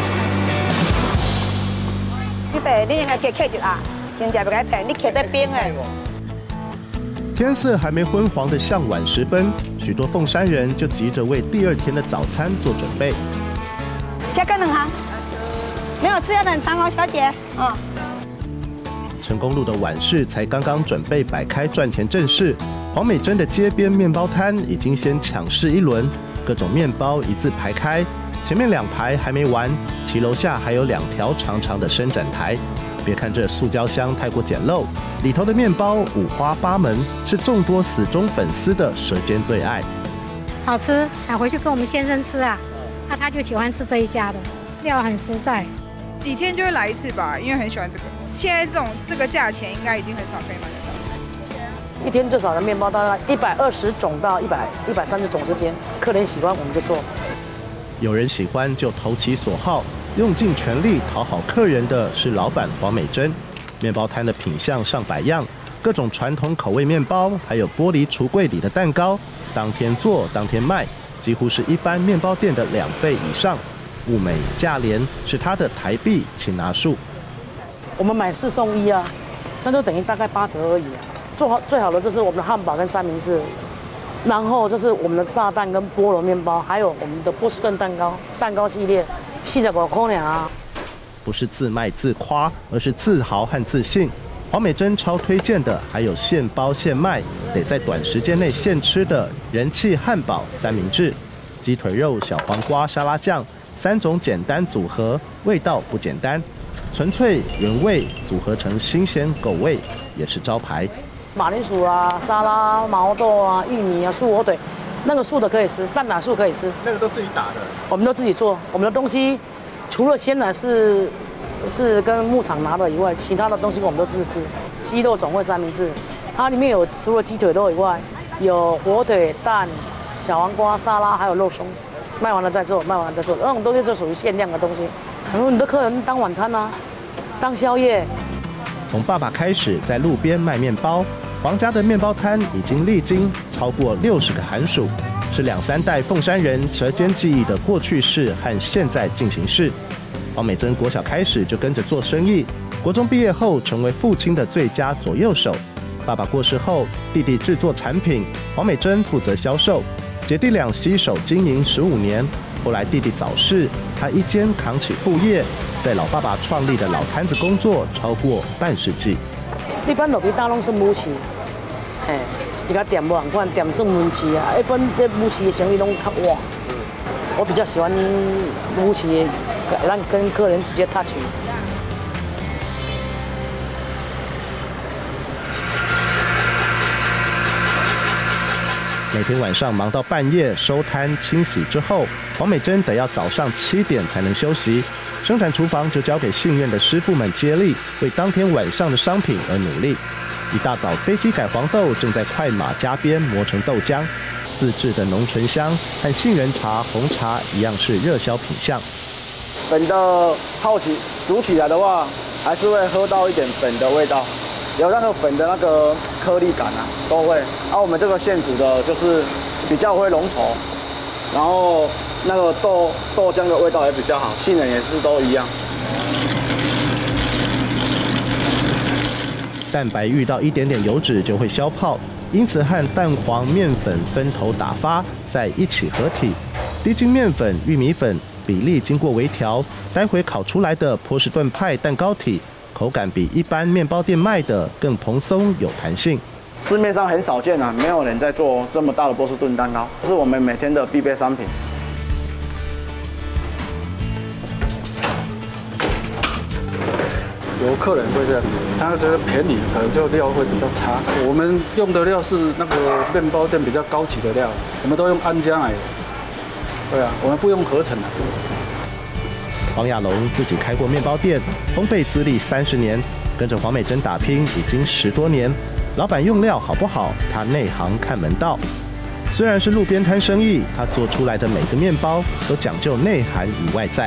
你得你应该给客一下，真正不该骗你客在边诶。 天色还没昏黄的向晚时分，许多凤山人就急着为第二天的早餐做准备。 加个两行，没有吃要冷藏哦，小姐。嗯。 成功路的晚市才刚刚准备摆开赚钱阵势，黄美珍的街边面包摊已经先抢市一轮，各种面包一字排开，前面两排还没完，骑楼下还有两条长长的伸展台。别看这塑胶箱太过简陋，里头的面包五花八门，是众多死忠粉丝的舌尖最爱。 好吃，还回去跟我们先生吃啊，那、啊、他就喜欢吃这一家的，料很实在。 几天就会来一次吧，因为很喜欢这个。现在这种这个价钱，应该已经很少可以买得到。 一天最少的面包大概一百二十种到一百一百三十种之间，客人喜欢我们就做。 有人喜欢就投其所好，用尽全力讨好客人的是老板黄美珍。面包摊的品项上百样，各种传统口味面包，还有玻璃橱柜里的蛋糕，当天做当天卖，几乎是一般面包店的两倍以上。物美价廉是它的台币擒拿术。 我们买四送一啊，那就等于大概八折而已啊。做好最好的就是我们的汉堡跟三明治，然后就是我们的炸弹跟菠萝面包，还有我们的波士顿蛋糕，蛋糕系列，四十五块啊。 不是自卖自夸，而是自豪和自信。黄美珍超推荐的还有现包现卖，得在短时间内现吃的人气汉堡三明治，鸡腿肉、小黄瓜、沙拉酱三种简单组合，味道不简单。纯粹原味组合成新鲜狗味也是招牌。 马铃薯啊、沙拉、毛豆啊、玉米啊、素火腿，那个素的可以吃，蛋打素可以吃。 那个都自己打的？ 我们都自己做，我们的东西除了鲜奶是是跟牧场拿的以外，其他的东西我们都自制。鸡肉总会三明治，它里面有除了鸡腿肉以外，有火腿、蛋、小黄瓜、沙拉，还有肉松。卖完了再做，卖完了再做，那种东西就属于限量的东西。很多你的客人当晚餐啊，当宵夜。 从爸爸开始在路边卖面包，黄家的面包摊已经历经超过六十个寒暑，是两三代凤山人舌尖记忆的过去式和现在进行式。黄美珍国小开始就跟着做生意，国中毕业后成为父亲的最佳左右手。爸爸过世后，弟弟制作产品，黄美珍负责销售。姐弟俩携手经营十五年，后来弟弟早逝，他一肩扛起副业，在老爸爸创立的老摊子工作超过半世纪。 一般路边摊拢是母鸡，嘿，伊甲店无同款，店算母鸡啊。一般这母鸡的生意拢较旺，我比较喜欢母鸡，让跟客人直接 touch。 每天晚上忙到半夜收摊清洗之后，黄美珍得要早上七点才能休息。生产厨房就交给信任的师傅们接力，为当天晚上的商品而努力。一大早，飞机改黄豆正在快马加鞭磨成豆浆，自制的浓醇香和杏仁茶、红茶一样是热销品项。 粉的泡起煮起来的话，还是会喝到一点粉的味道。有那个粉的那个颗粒感啊，都会。而、啊、我们这个现煮的，就是比较会浓稠，然后那个豆豆浆的味道也比较好，杏仁也是都一样。 蛋白遇到一点点油脂就会消泡，因此和蛋黄面粉分头打发，在一起合体。低筋面粉、玉米粉比例经过微调，待会烤出来的波士顿派蛋糕体。口感比一般面包店卖的更蓬松有弹性， 市面上很少见啊，没有人在做这么大的波士顿蛋糕，是我们每天的必备商品。 有客人会这样，他觉得便宜，可能就料会比较差。我们用的料是那个面包店比较高级的料，我们都用安佳奶。对啊，我们不用合成的。 黄亚龙自己开过面包店，烘焙资历三十年，跟着黄美珍打拼已经十多年。老板用料好不好，他内行看门道。虽然是路边摊生意，他做出来的每个面包都讲究内涵与外在。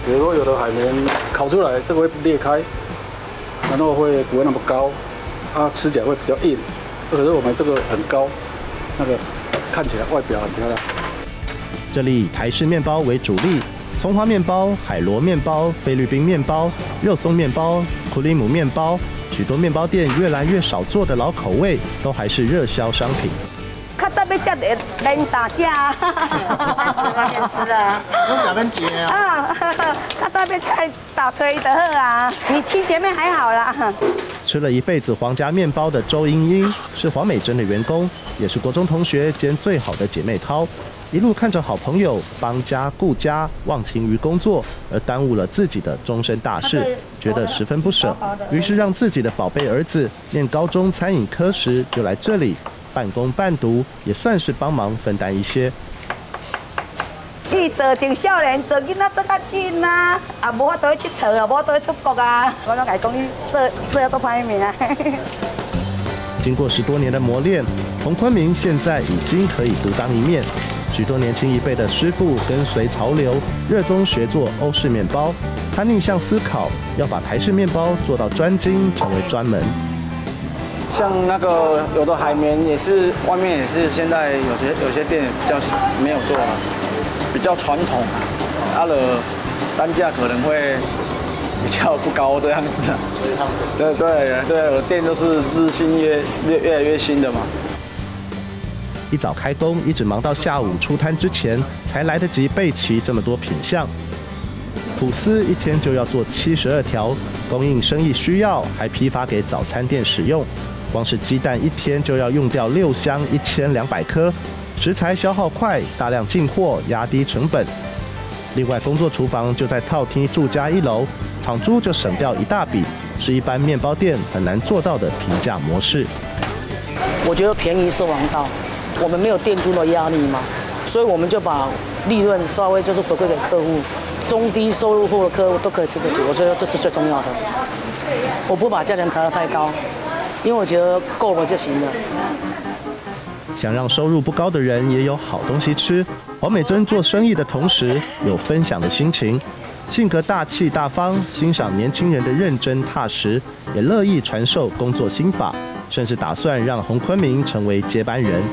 比如说有的海绵烤出来，这个会裂开，然后会不会那么高，它吃起来会比较硬。可是我们这个很高，那个看起来外表很漂亮。 这里以台式面包为主力，葱花面包、海螺面包、菲律宾面包、肉松面包、库里姆面包，许多面包店越来越少做的老口味，都还是热销商品。 较早要吃的零打架， 外面吃啊， 我早跟姐啊，较早要吃打锤的好啊，你亲姐妹还好啦。 吃了一辈子皇家面包的周英英是黄美珍的员工，也是国中同学兼最好的姐妹淘。一路看着好朋友帮家顾家，忘情于工作，而耽误了自己的终身大事，觉得十分不舍。于是让自己的宝贝儿子念高中餐饮科时，就来这里半工半读，也算是帮忙分担一些。 伊做从少年做囡仔做较紧啊，也无法度去佚佗啊，无法度去出国啊。我拢甲伊讲，你做做做歹命啊。 经过十多年的磨练，洪坤明现在已经可以独当一面。许多年轻一辈的师傅跟随潮流，热衷学做欧式面包。他逆向思考，要把台式面包做到专精，成为专门。 像那个有的海绵也是，外面也是，现在有些有些店比较没有做了，比较传统，它的单价可能会比较不高这样子。所以他们对对对，有的店都是日新月越越来越新的嘛。 一早开工，一直忙到下午出摊之前，才来得及备齐这么多品项。吐司一天就要做七十二条，供应生意需要，还批发给早餐店使用。光是鸡蛋一天就要用掉六箱一千两百颗，食材消耗快，大量进货，压低成本。另外，工作厨房就在套厅住家一楼，厂租就省掉一大笔，是一般面包店很难做到的平价模式。 我觉得便宜是王道。我们没有店租的压力嘛，所以我们就把利润稍微就是回馈给客户，中低收入户的客户都可以吃得起，我觉得这是最重要的。我不把价钱抬得太高，因为我觉得够了就行了。 想让收入不高的人也有好东西吃，黄美珍做生意的同时有分享的心情，性格大气大方，欣赏年轻人的认真踏实，也乐意传授工作心法，甚至打算让洪坤明成为接班人。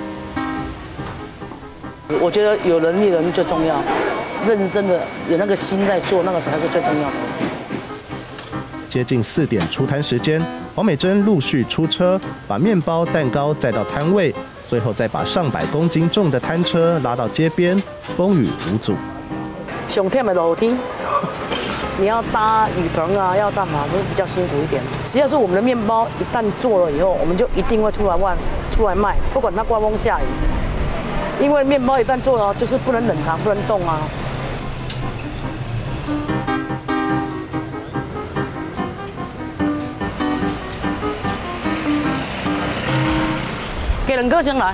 我觉得有能力的人最重要，认真的有那个心在做，那个才是最重要的。 接近四点出摊时间，黄美珍陆续出车，把面包、蛋糕载到摊位，最后再把上百公斤重的摊车拉到街边，风雨无阻。 上忝的楼梯，你要搭雨棚啊，要干嘛，就是比较辛苦一点。只要是我们的面包一旦做了以后，我们就一定会出来卖，出来卖，不管它刮风下雨。因为面包一旦做了，就是不能冷藏，不能冻啊。给人哥先来。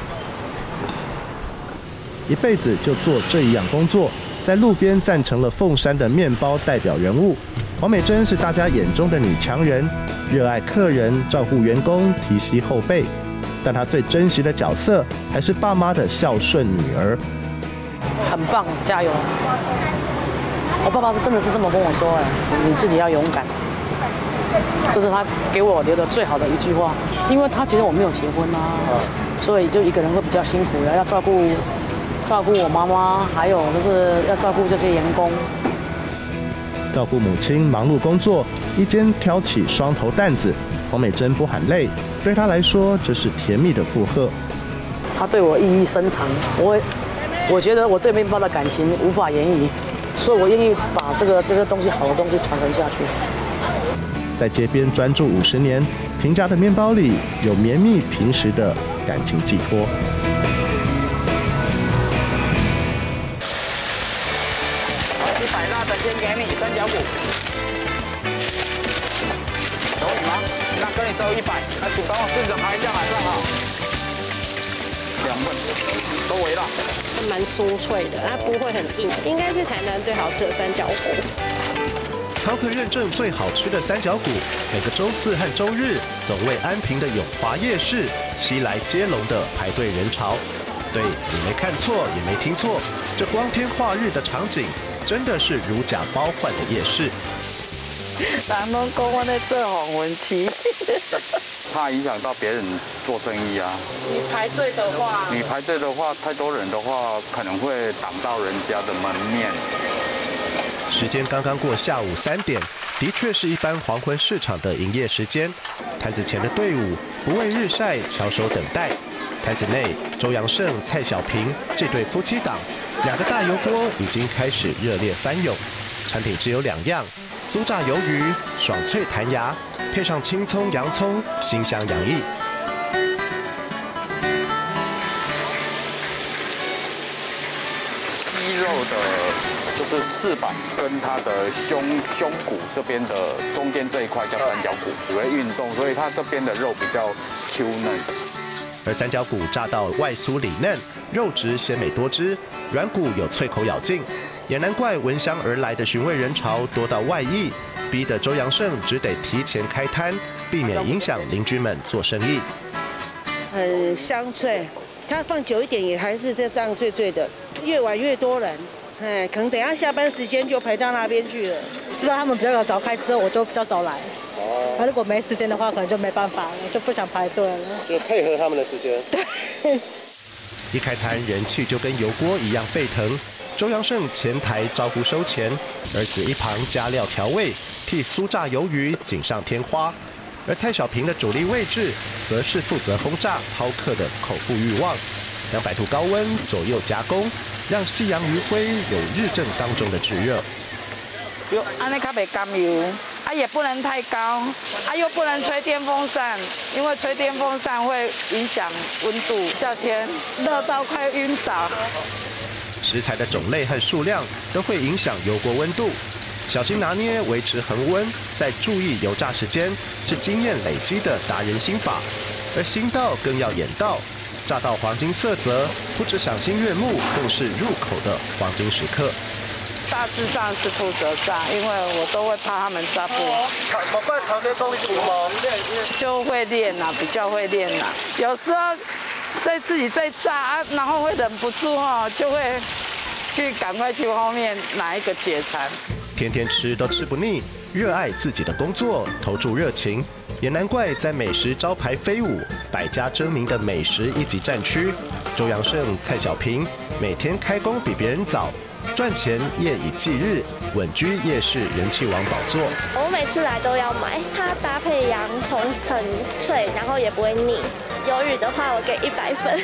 一辈子就做这一样工作，在路边站成了凤山的面包代表人物。黄美珍是大家眼中的女强人，热爱客人，照顾员工，提携后辈。但她最珍惜的角色还是爸妈的孝顺女儿。 很棒，加油！我爸爸是真的是这么跟我说哎，你自己要勇敢。这是他给我留的最好的一句话，因为他觉得我没有结婚啊，所以就一个人会比较辛苦的，要照顾照顾我妈妈，还有就是要照顾这些员工。 照顾母亲忙碌工作，一肩挑起双头担子，黄美珍不喊累，对她来说这是甜蜜的负荷。 他对我意义深长，我我觉得我对面包的感情无法言喻，所以我愿意把这个这个东西好的东西传承下去。 在街边专注五十年，平价的面包里有绵密平实的感情寄托。 一百辣的先给你三角骨，可以吗？那跟你收一百，那主刀顺着拍一下，马上啊。两份都围了， 蛮酥脆的，它不会很硬，应该是台南最好吃的三角骨。 饕客认证最好吃的三角骨，每个周四和周日，走位安平的永华夜市，西来接龙的排队人潮。对，你没看错，也没听错，这光天化日的场景， 真的是如假包换的夜市。 人拢讲我在做红文区， 怕影响到别人做生意啊。 你排队的话， 你排队的话，太多人的话，可能会挡到人家的门面。 时间刚刚过下午三点，的确是一般黄昏市场的营业时间。摊子前的队伍不畏日晒，翘首等待。摊子内，周阳胜、蔡小平这对夫妻档，两个大油锅已经开始热烈翻涌。产品只有两样。 酥炸鱿鱼，爽脆弹牙，配上青葱、洋葱，馨香洋溢。 鸡肉的，就是翅膀跟它的胸胸骨这边的中间这一块叫三角骨，因为运动，所以它这边的肉比较 Q 嫩。 而三角骨炸到外酥里嫩，肉质鲜美多汁，软骨有脆口咬劲。 也难怪闻香而来的询问人潮多到外溢，逼得周阳胜只得提前开摊，避免影响邻居们做生意。 很香脆，它放久一点也还是这样脆脆的。越晚越多人，哎，可能等一下下班时间就排到那边去了。 知道他们比较早开之后，我就比较早来。哦。如果没时间的话，可能就没办法了，就不想排队了。 就配合他们的时间。 对。 一开摊，人气就跟油锅一样沸腾。 周阳胜前台招呼收钱，儿子一旁加料调味，替酥炸鱿鱼锦上添花。而蔡小平的主力位置，则是负责轰炸饕客的口腹欲望。两百度高温左右加工，让西洋余晖有日正当中的炙热。 有安尼较袂干油，啊也不能太高，啊又不能吹电风扇，因为吹电风扇会影响温度，夏天热到快晕倒。 食材的种类和数量都会影响油锅温度，小心拿捏，维持恒温，再注意油炸时间，是经验累积的达人心法。而心到更要眼到，炸到黄金色泽，不止赏心悦目，更是入口的黄金时刻。 大致上是负责炸，因为我都会怕他们炸不好。 我怪炒这东西吗？ 就会练呐，比较会练呐，有时候。 在自己在炸，然后会忍不住哈，就会去赶快去后面拿一个解馋。 天天吃都吃不腻，热爱自己的工作，投注热情，也难怪在美食招牌飞舞、百家争鸣的美食一级战区，周阳胜、蔡小平每天开工比别人早，赚钱夜以继日，稳居夜市人气王宝座。 我每次来都要买，它搭配洋葱很脆，然后也不会腻。 鱿鱼的话，我给一百分。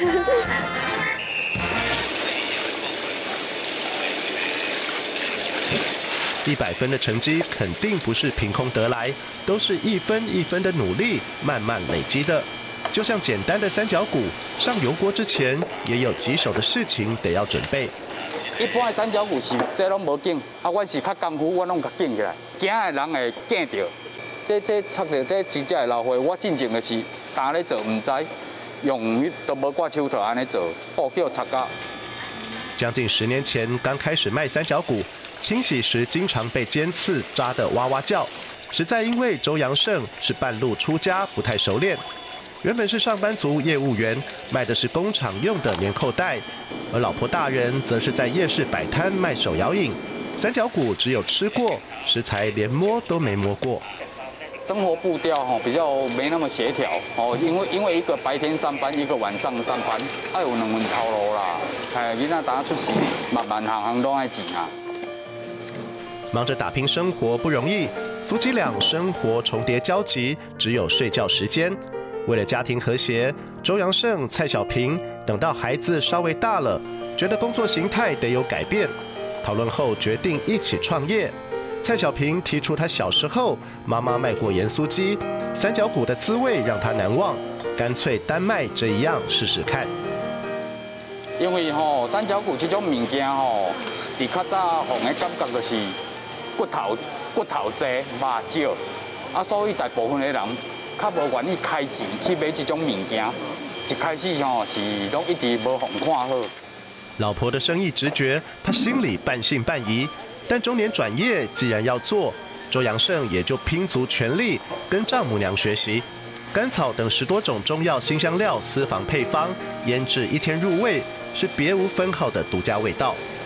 一百分的成绩肯定不是凭空得来，都是一分一分的努力慢慢累积的。就像简单的三角骨，上油锅之前也有棘手的事情得要准备。 一般的三角骨是这拢无紧，啊，我是较功夫，我拢甲紧起来，惊的人会见到。这这插着这真正的老花，我进前就是当咧做，唔知。 用都无挂手套安尼做，布叫擦甲。 将近十年前刚开始卖三角骨，清洗时经常被尖刺扎得哇哇叫。实在因为周阳胜是半路出家，不太熟练。原本是上班族业务员，卖的是工厂用的粘扣带，而老婆大人则是在夜市摆摊卖手摇饮。三角骨只有吃过，食材连摸都没摸过。 生活步调哈比较没那么协调哦，因为因为一个白天上班，一个晚上上班，还有两份头路啦。哎，囡仔打出世，慢慢行行拢爱钱啊。 忙着打拼生活不容易，夫妻俩生活重叠交集，只有睡觉时间。为了家庭和谐，周阳胜、蔡小平等到孩子稍微大了，觉得工作形态得有改变，讨论后决定一起创业。 蔡小平提出，他小时候妈妈卖过盐酥鸡，三角骨的滋味让他难忘，干脆单卖这一样试试看。 因为吼三角骨这种物件吼，伫较早互的感觉就是骨头骨头济、肉少，啊，所以大部分的人较无愿意开钱去买这种物件。一开始吼是拢一直无互看好。 老婆的生意直觉，他心里半信半疑。 但中年转业，既然要做，周阳胜也就拼足全力跟丈母娘学习，甘草等十多种中药辛香料私房配方，腌制一天入味，是别无分号的独家味道。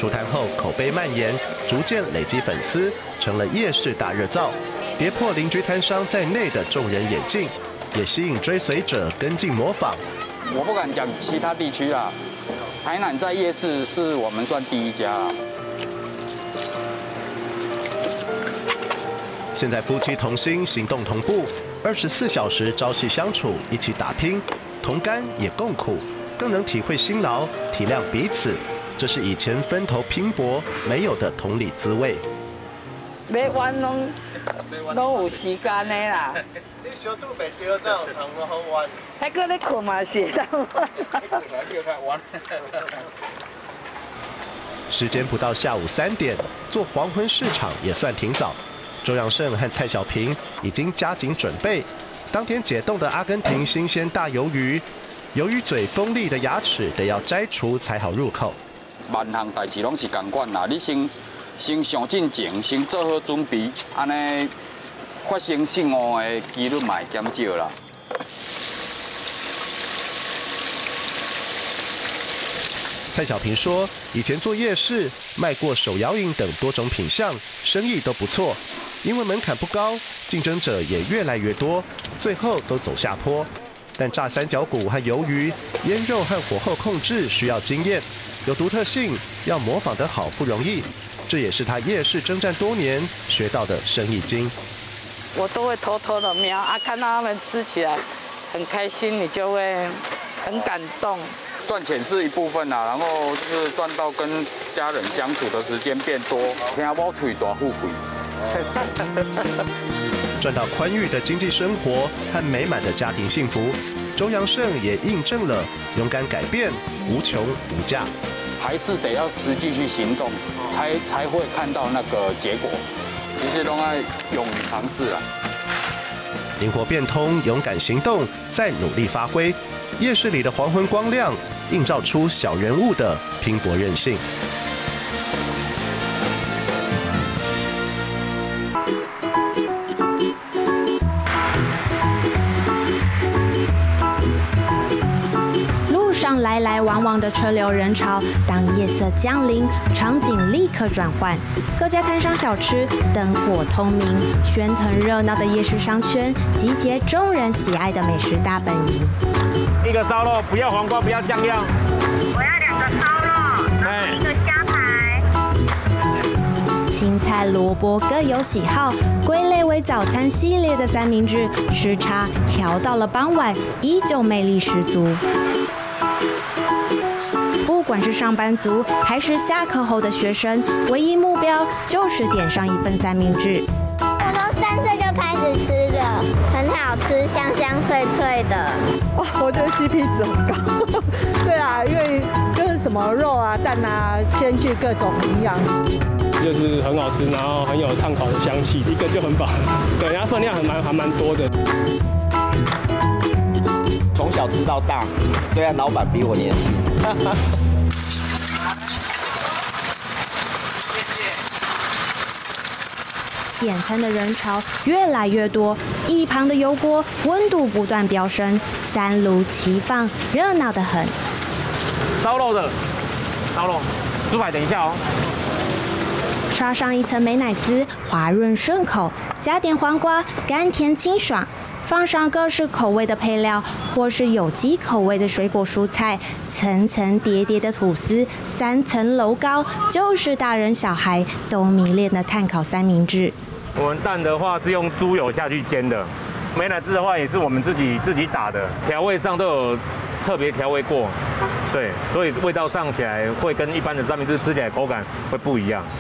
出摊后口碑蔓延，逐渐累积粉丝，成了夜市大热造，跌破邻居摊商在内的众人眼镜，也吸引追随者跟进模仿。 我不敢讲其他地区啦，台南在夜市是我们算第一家啦。 现在夫妻同心，行动同步，二十四小时朝夕相处，一起打拼，同甘也共苦，更能体会辛劳，体谅彼此。这是以前分头拼搏没有的同理滋味。 买碗拢拢有时间的啦。 你小肚袂着，哪有通那好玩？ 还搁咧困嘛是当玩。 时间不到下午三点，做黄昏市场也算挺早。周阳胜和蔡小平已经加紧准备，当天解冻的阿根廷新鲜大鱿鱼，鱿鱼嘴锋利的牙齿得要摘除才好入口。 万项代志拢是同款啦，你先先上进前，先做好准备，安尼发生失误的几率嘛会减少啦。 蔡小平说，以前做夜市卖过手摇饮等多种品项，生意都不错。因为门槛不高，竞争者也越来越多，最后都走下坡。但炸三角骨和鱿鱼，腌肉和火候控制需要经验，有独特性，要模仿得好不容易。这也是他夜市征战多年学到的生意经。 我都会偷偷的瞄啊，看到他们吃起来很开心，你就会很感动。 赚钱是一部分啦，然后就是赚到跟家人相处的时间变多，听我嘴大富贵。 赚到宽裕的经济生活和美满的家庭幸福，周阳胜也印证了勇敢改变，无穷无价。 还是得要实际去行动，才才会看到那个结果。其实都要勇于尝试啊。 灵活变通，勇敢行动，再努力发挥。夜市里的黄昏光亮，映照出小人物的拼搏韧性。 来来往往的车流人潮，当夜色降临，场景立刻转换。各家摊商小吃灯火通明，喧腾热闹的夜市商圈，集结众人喜爱的美食大本营。 一个烧肉，不要黄瓜，不要酱料。 我要两个烧肉，然后一个虾排。 青菜萝卜各有喜好，归类为早餐系列的三明治，时差调到了傍晚，依旧魅力十足。不管是上班族还是下课后的学生，唯一目标就是点上一份三明治。 我从三岁就开始吃了，很好吃，香香脆脆的。 哇，我觉得 C P 值很高。对啊，因为就是什么肉啊、蛋啊，兼具各种营养。 就是很好吃，然后很有炭烤的香气，一个就很饱。对，人家分量还蛮还蛮多的。 从小吃到大，虽然老板比我年轻。 点餐的人潮越来越多，一旁的油锅温度不断飙升，三炉齐放，热闹得很。 烧肉的，烧肉，猪排等一下哦。 刷上一层美乃滋，滑润顺口，加点黄瓜，甘甜清爽。放上各式口味的配料，或是有机口味的水果蔬菜，层层叠叠的吐司，三层楼高，就是大人小孩都迷恋的炭烤三明治。 我们蛋的话是用猪油下去煎的，美乃滋的话也是我们自己自己打的，调味上都有特别调味过，对，所以味道上起来会跟一般的三明治吃起来口感会不一样。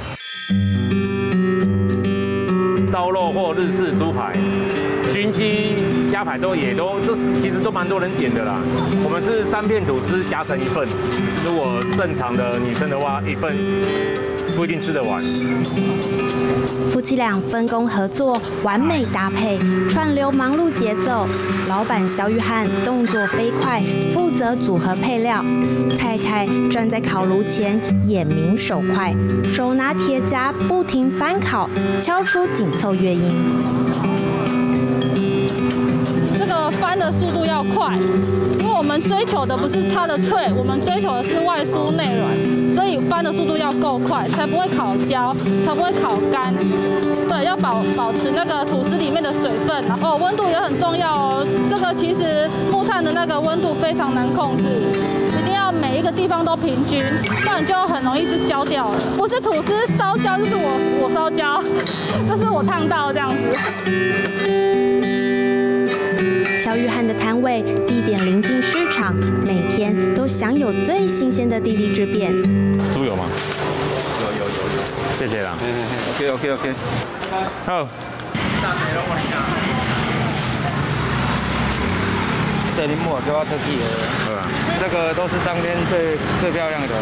烧肉或日式猪排。熏鸡、虾排都也都，这其实都蛮多人点的啦。我们是三片吐司夹成一份，如果正常的女生的话，一份不一定吃得完。 夫妻俩分工合作，完美搭配，串流忙碌节奏。老板小雨涵动作飞快，负责组合配料；太太站在烤炉前，眼明手快，手拿铁夹不停翻烤，敲出紧凑乐音。 这个饭翻的速度要快，因为我们追求的不是它的脆，我们追求的是外酥内软，所以翻的速度要够快，才不会烤焦，才不会烤干。对，要保保持那个吐司里面的水分，然后温度也很重要哦。这个其实木炭的那个温度非常难控制，一定要每一个地方都平均，不然就很容易就焦掉了。不是吐司烧焦，就是我我烧焦，就是我烫到这样子。 小雨涵的摊位地点临近市场，每天都享有最新鲜的地利之便。 猪油吗？ 有有有有， 谢谢啦。 嘿嘿嘿 ，OK OK OK。 好。 这林木就要特地的，对吧？这个都是当天最最漂亮的。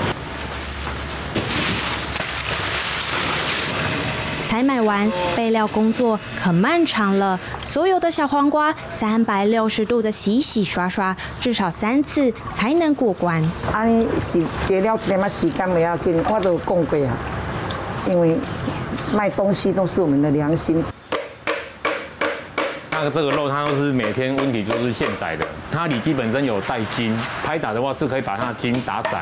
采买完，备料工作可漫长了。所有的小黄瓜三百六十度的洗洗刷刷，至少三次才能过关。 安尼是加了一点仔时间不要紧，我都讲过啊，因为卖东西都是我们的良心。 那个这个肉它都是每天温体就是现宰的，它里脊本身有带筋，拍打的话是可以把它的筋打散。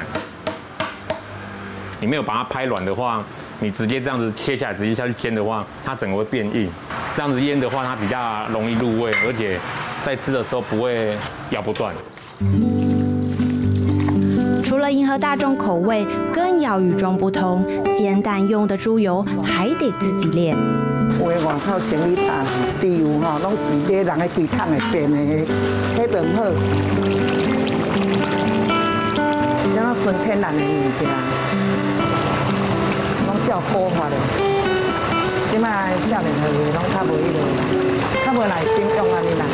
你没有把它拍软的话，你直接这样子切下来，直接下去煎的话，它整个会变硬。这样子腌的话，它比较容易入味，而且在吃的时候不会咬不断。 除了迎合大众口味，更要与众不同。煎蛋用的猪油还得自己炼。 有的外口生意大，猪油吼，拢是买人的规桶的变的，迄就唔好。然后纯天然的物件，拢照好法的。即摆少年的拢较无迄个，较无耐心用安尼啦。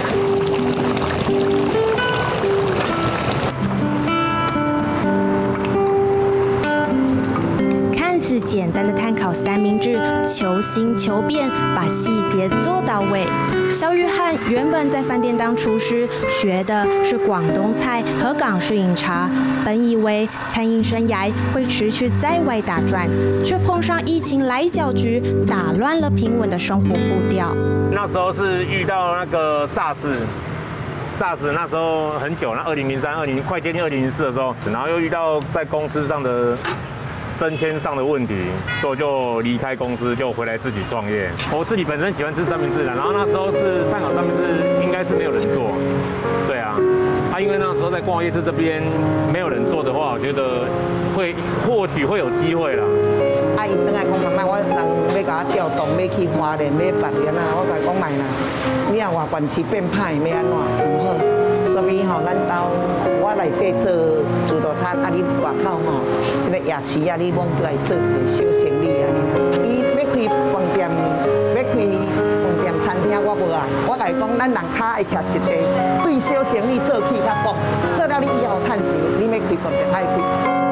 看似简单的炭烤三明治，求新求变，把细节做到位。小雨涵原本在饭店当厨师，学的是广东菜和港式饮茶。本以为餐饮生涯会持续在外打转，却碰上疫情来搅局，打乱了平稳的生活步调。 那时候是遇到那个 SARS。SARS 那时候很久，那二零零三、二零快接近二零零四的时候，然后又遇到在公司上的升迁上的问题，所以我就离开公司，就回来自己创业。我自己本身喜欢吃三明治的，然后那时候是炭烤三明治，应该是没有人做，对啊。啊，因为那时候在逛夜市这边没有人做的话，我觉得会或许会有机会啦。 啊，伊转来讲妈妈，我人要甲我调动，要去花莲，要办理啊，我甲伊讲卖啦。你若外县市变歹，要安怎唔好？所以吼，咱兜我内底做自助餐，啊，你外口吼，一个夜市啊，你往过来做一个小生意安尼。伊要开饭店，要开饭店餐厅，我无啊。我甲伊讲，咱人较爱吃实地，对小生意做起较广，做了你以后趁钱，你要开饭店爱开。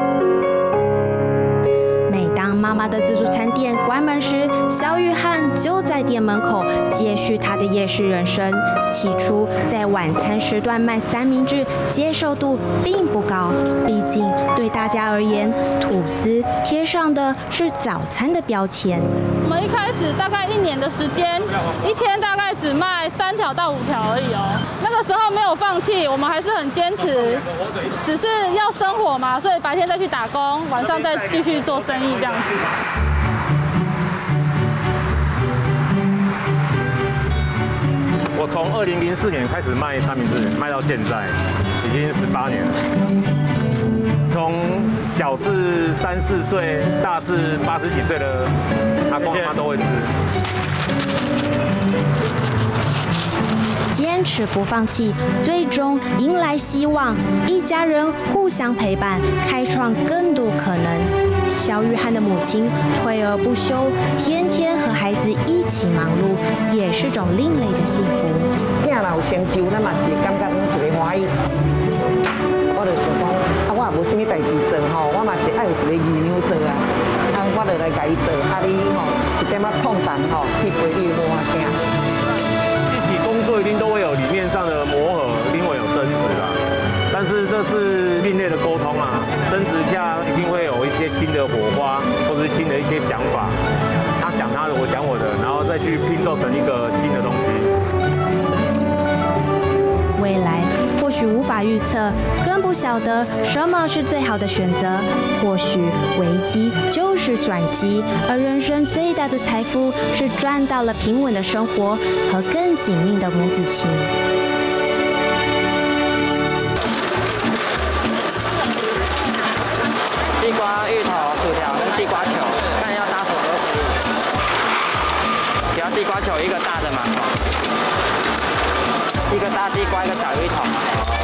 每当妈妈的自助餐店关门时，小雨涵就在店门口接续她的夜市人生。起初在晚餐时段卖三明治，接受度并不高，毕竟对大家而言，吐司贴上的是早餐的标签。 我们一开始大概一年的时间，一天大概只卖三条到五条而已哦。那个时候没有放弃，我们还是很坚持，只是要生活嘛，所以白天再去打工，晚上再继续做生意这样子。 我从二零零四年开始卖三明治，卖到现在已经十八年了。从小至三四岁，大至八十几岁的阿公阿妈都会吃。 坚持不放弃，最终迎来希望。一家人互相陪伴，开创更多可能。小雨涵的母亲退而不休，天天和孩子一起忙碌，也是种另类的幸福。 囝若有成就，咱嘛是感觉一个欢喜。我就想讲，啊，我也无啥物代志做吼，我嘛是爱有一个义娘做啊，啊，我就来甲伊做，啊，你吼一点仔碰蛋吼，去陪你磨仔囝。 一起工作一定都会有理念上的磨合，一定会有争执啦。但是这是另类的沟通啊，争执下一定会有一些新的火花，或者是新的一些想法。他讲他的，我讲我的，然后再去拼凑成一个新的东西。 未来或许无法预测，更不晓得什么是最好的选择。或许危机就是转机，而人生最大的财富是赚到了平稳的生活和更紧密的母子情。 地瓜、芋头、薯条跟地瓜球，看要搭什么都可以。只要地瓜球一个大的嘛，一个大地瓜，一个小芋头。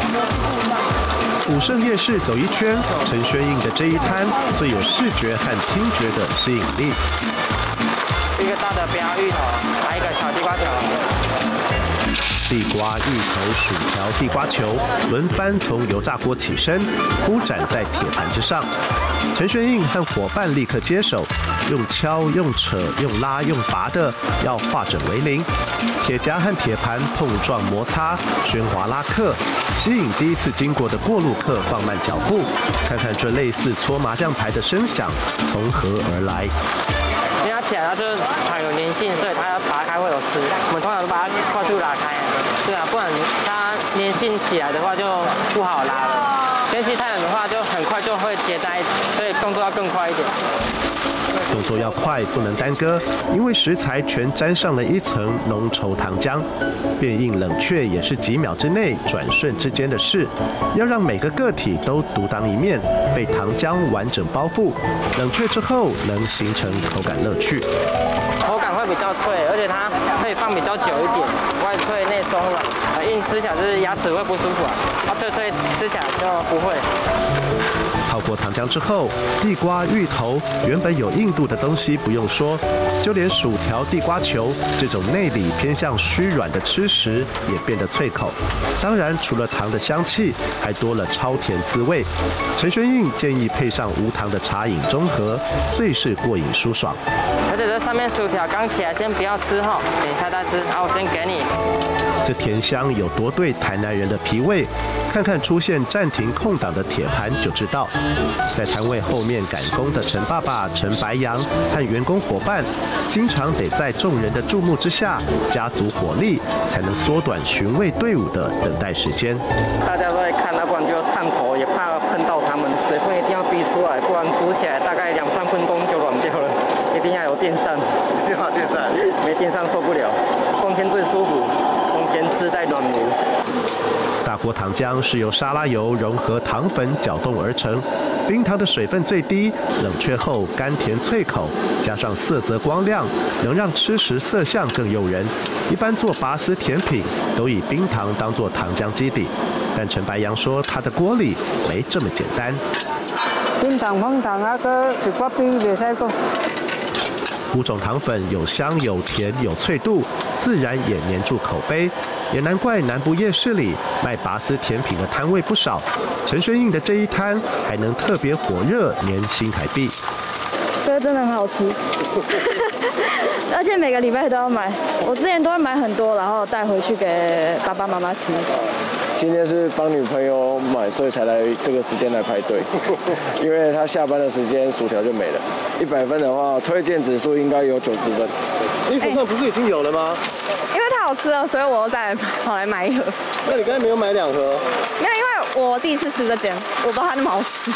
武圣夜市走一圈，陈宣印的这一摊最有视觉和听觉的吸引力。 一个大的标芋头，来一个小地瓜球。 地瓜、芋头、薯条、地瓜球轮番从油炸锅起身，铺展在铁盘之上。陈宣印和伙伴立刻接手，用敲、用扯、用拉、用拔的，要化整为零。铁夹和铁盘碰撞摩擦，喧哗拉客，吸引第一次经过的过路客放慢脚步，看看这类似搓麻将牌的声响从何而来。 因为它起来它就是很有粘性，所以它要拔开会有湿。我们通常都把它快速拉开，对啊，不然它粘性起来的话就不好拉了。天气太冷的话，就很快就会结在一起，所以动作要更快一点。 动作要快，不能耽搁，因为食材全沾上了一层浓稠糖浆，变硬冷却也是几秒之内转瞬之间的事。要让每个个体都独当一面，被糖浆完整包覆，冷却之后能形成口感乐趣。 口感会比较脆，而且它可以放比较久一点，外脆内松软，呃，硬吃起来就是牙齿会不舒服啊，它脆脆吃起来就不会。 泡过糖浆之后，地瓜、芋头原本有硬度的东西不用说，就连薯条、地瓜球这种内里偏向虚软的吃食也变得脆口。当然，除了糖的香气，还多了超甜滋味。陈宣印建议配上无糖的茶饮中和，最是过瘾舒爽。 而且这上面薯条刚起来，先不要吃哈，等一下再吃。好，我先给你。 这甜香有多对台南人的脾胃？看看出现暂停空档的铁盘就知道。在摊位后面赶工的陈爸爸陈白杨和员工伙伴，经常得在众人的注目之下加足火力，才能缩短寻味队伍的等待时间。 大家都在看，那不然就烫头，也怕喷到他们，水分一定要逼出来，不然煮起来大概两三分钟就软掉了。一定要有电扇，一定要有电扇，没电扇受不了。冬天最舒服，冬天自带暖炉。 大锅糖浆是由沙拉油融合糖粉搅动而成，冰糖的水分最低，冷却后甘甜脆口，加上色泽光亮，能让吃时色相更诱人。一般做拔丝甜品都以冰糖当作糖浆基底，但陈白杨说他的锅里没这么简单。 冰糖、枫糖啊，搁一挂冰袂使讲。 五种糖粉有香有甜有脆度，自然也黏住口碑。也难怪南部夜市里卖拔丝甜品的摊位不少，陈宣印的这一摊还能特别火热，年新台币。 这真的很好吃，而且每个礼拜都要买。我之前都会买很多，然后带回去给爸爸妈妈吃。 今天是帮女朋友买，所以才来这个时间来排队。因为她下班的时间薯条就没了。一百分的话，推荐指数应该有九十分。 你手上不是已经有了吗？ 因为太好吃了，所以我又再跑来买一盒。 那你刚才没有买两盒？ 没有，因为我第一次吃这间，我不知道它那么好吃。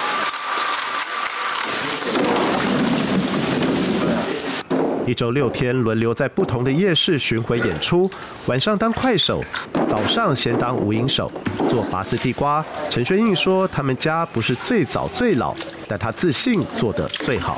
一周六天轮流在不同的夜市巡回演出，晚上当快手，早上先当无影手。做拔丝地瓜，陈宣印说他们家不是最早最老，但他自信做得最好。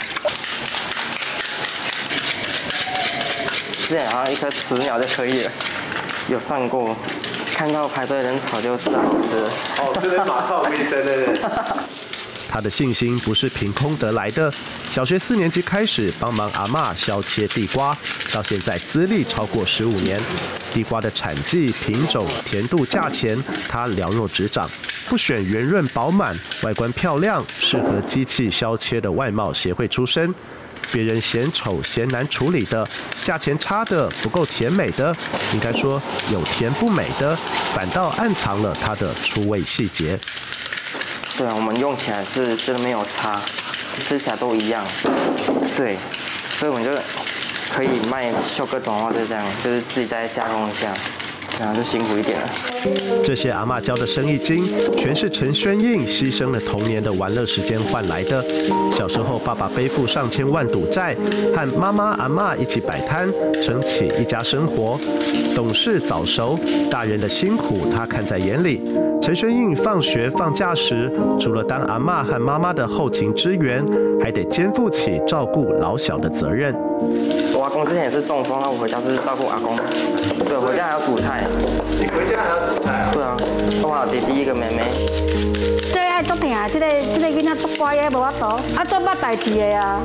之前好像一颗十秒就可以了，有算过，看到排队人潮就知道好吃了。 哦，这边马超卫生对对。 他的信心不是凭空得来的。小学四年级开始帮忙阿嬷削切地瓜，到现在资历超过十五年。地瓜的产季、品种、甜度、价钱，他了若指掌。不选圆润饱满、外观漂亮、适合机器削切的外贸协会出身。别人嫌丑嫌难处理的，价钱差的不够甜美的，应该说有甜不美的，反倒暗藏了它的出味细节。 对啊，我们用起来是真的没有差，吃起来都一样。对，所以我们就可以卖修个短话就这样，就是自己再加工一下。 然后就辛苦一点了。 这些阿嬷教的生意经，全是陈宣印牺牲了童年的玩乐时间换来的。小时候，爸爸背负上千万赌债，和妈妈、阿嬷一起摆摊，撑起一家生活。懂事早熟，大人的辛苦他看在眼里。陈宣印放学放假时，除了当阿嬷和妈妈的后勤支援，还得肩负起照顾老小的责任。 我阿公之前也是中风，那我回家是照顾阿公。对，回家还要煮菜。 你回家还要煮菜啊？ 对啊，我有弟弟一个妹妹。 这爱做疼，这个这个囡仔做乖的无法度，啊做捌代志的啊。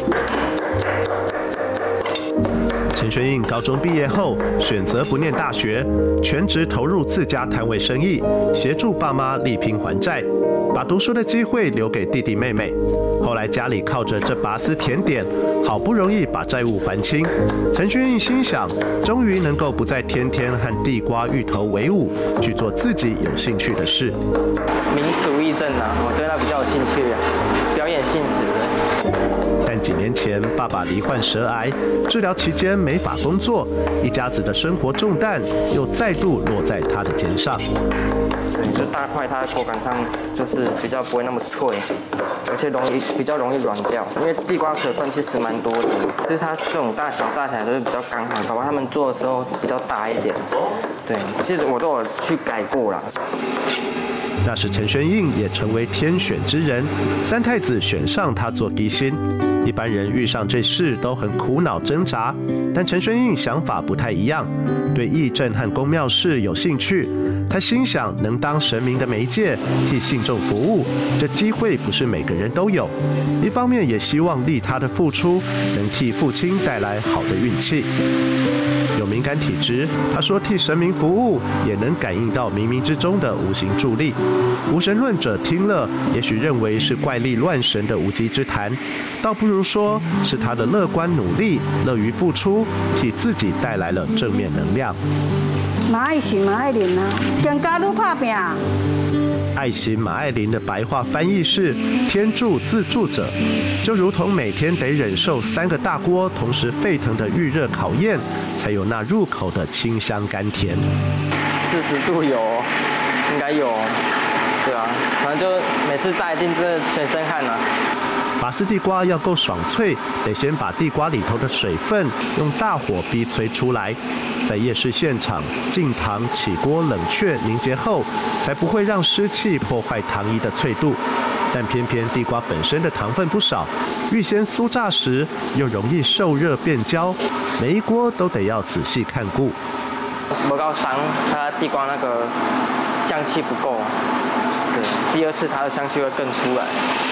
陈宣印高中毕业后选择不念大学，全职投入自家摊位生意，协助爸妈力拼还债，把读书的机会留给弟弟妹妹。后来家里靠着这拔丝甜点，好不容易把债务还清。陈宣印心想，终于能够不再天天和地瓜、芋头为伍，去做自己有兴趣的事。 民俗义政啊，我对那比较有兴趣啊，表演性质的。 但几年前，爸爸罹患舌癌，治疗期间没法工作，一家子的生活重担又再度落在他的肩上。 对，就大块，它的口感上就是比较不会那么脆，而且容易比较容易软掉。因为地瓜水分其实蛮多的，就是它这种大小炸起来都是比较刚好。宝宝他们做的时候比较大一点。对，其实我都有去改过啦。 那时陈宣印也成为天选之人，三太子选上他做嫡亲。一般人遇上这事都很苦恼挣扎，但陈宣印想法不太一样，对义政和公庙事有兴趣。他心想，能当神明的媒介，替信众服务，这机会不是每个人都有。一方面也希望利他的付出，能替父亲带来好的运气。有敏感体质，他说替神明服务也能感应到冥冥之中的无形助力。无神论者听了，也许认为是怪力乱神的无稽之谈，倒不如说是他的乐观努力、乐于付出，替自己带来了正面能量。 马爱心马爱玲啊，更加愈打拼。 爱心马爱玲的白话翻译是天助自助者，就如同每天得忍受三个大锅同时沸腾的预热烤宴，才有那入口的清香甘甜。 四十度有，应该有，对啊，反正就每次炸一定真的全身汗啊。 拔丝地瓜要够爽脆，得先把地瓜里头的水分用大火逼催出来，在夜市现场进糖起锅冷却凝结后，才不会让湿气破坏糖衣的脆度。但偏偏地瓜本身的糖分不少，预先酥炸时又容易受热变焦，每一锅都得要仔细看顾。 不够香，它地瓜那个香气不够，对，第二次它的香气会更出来。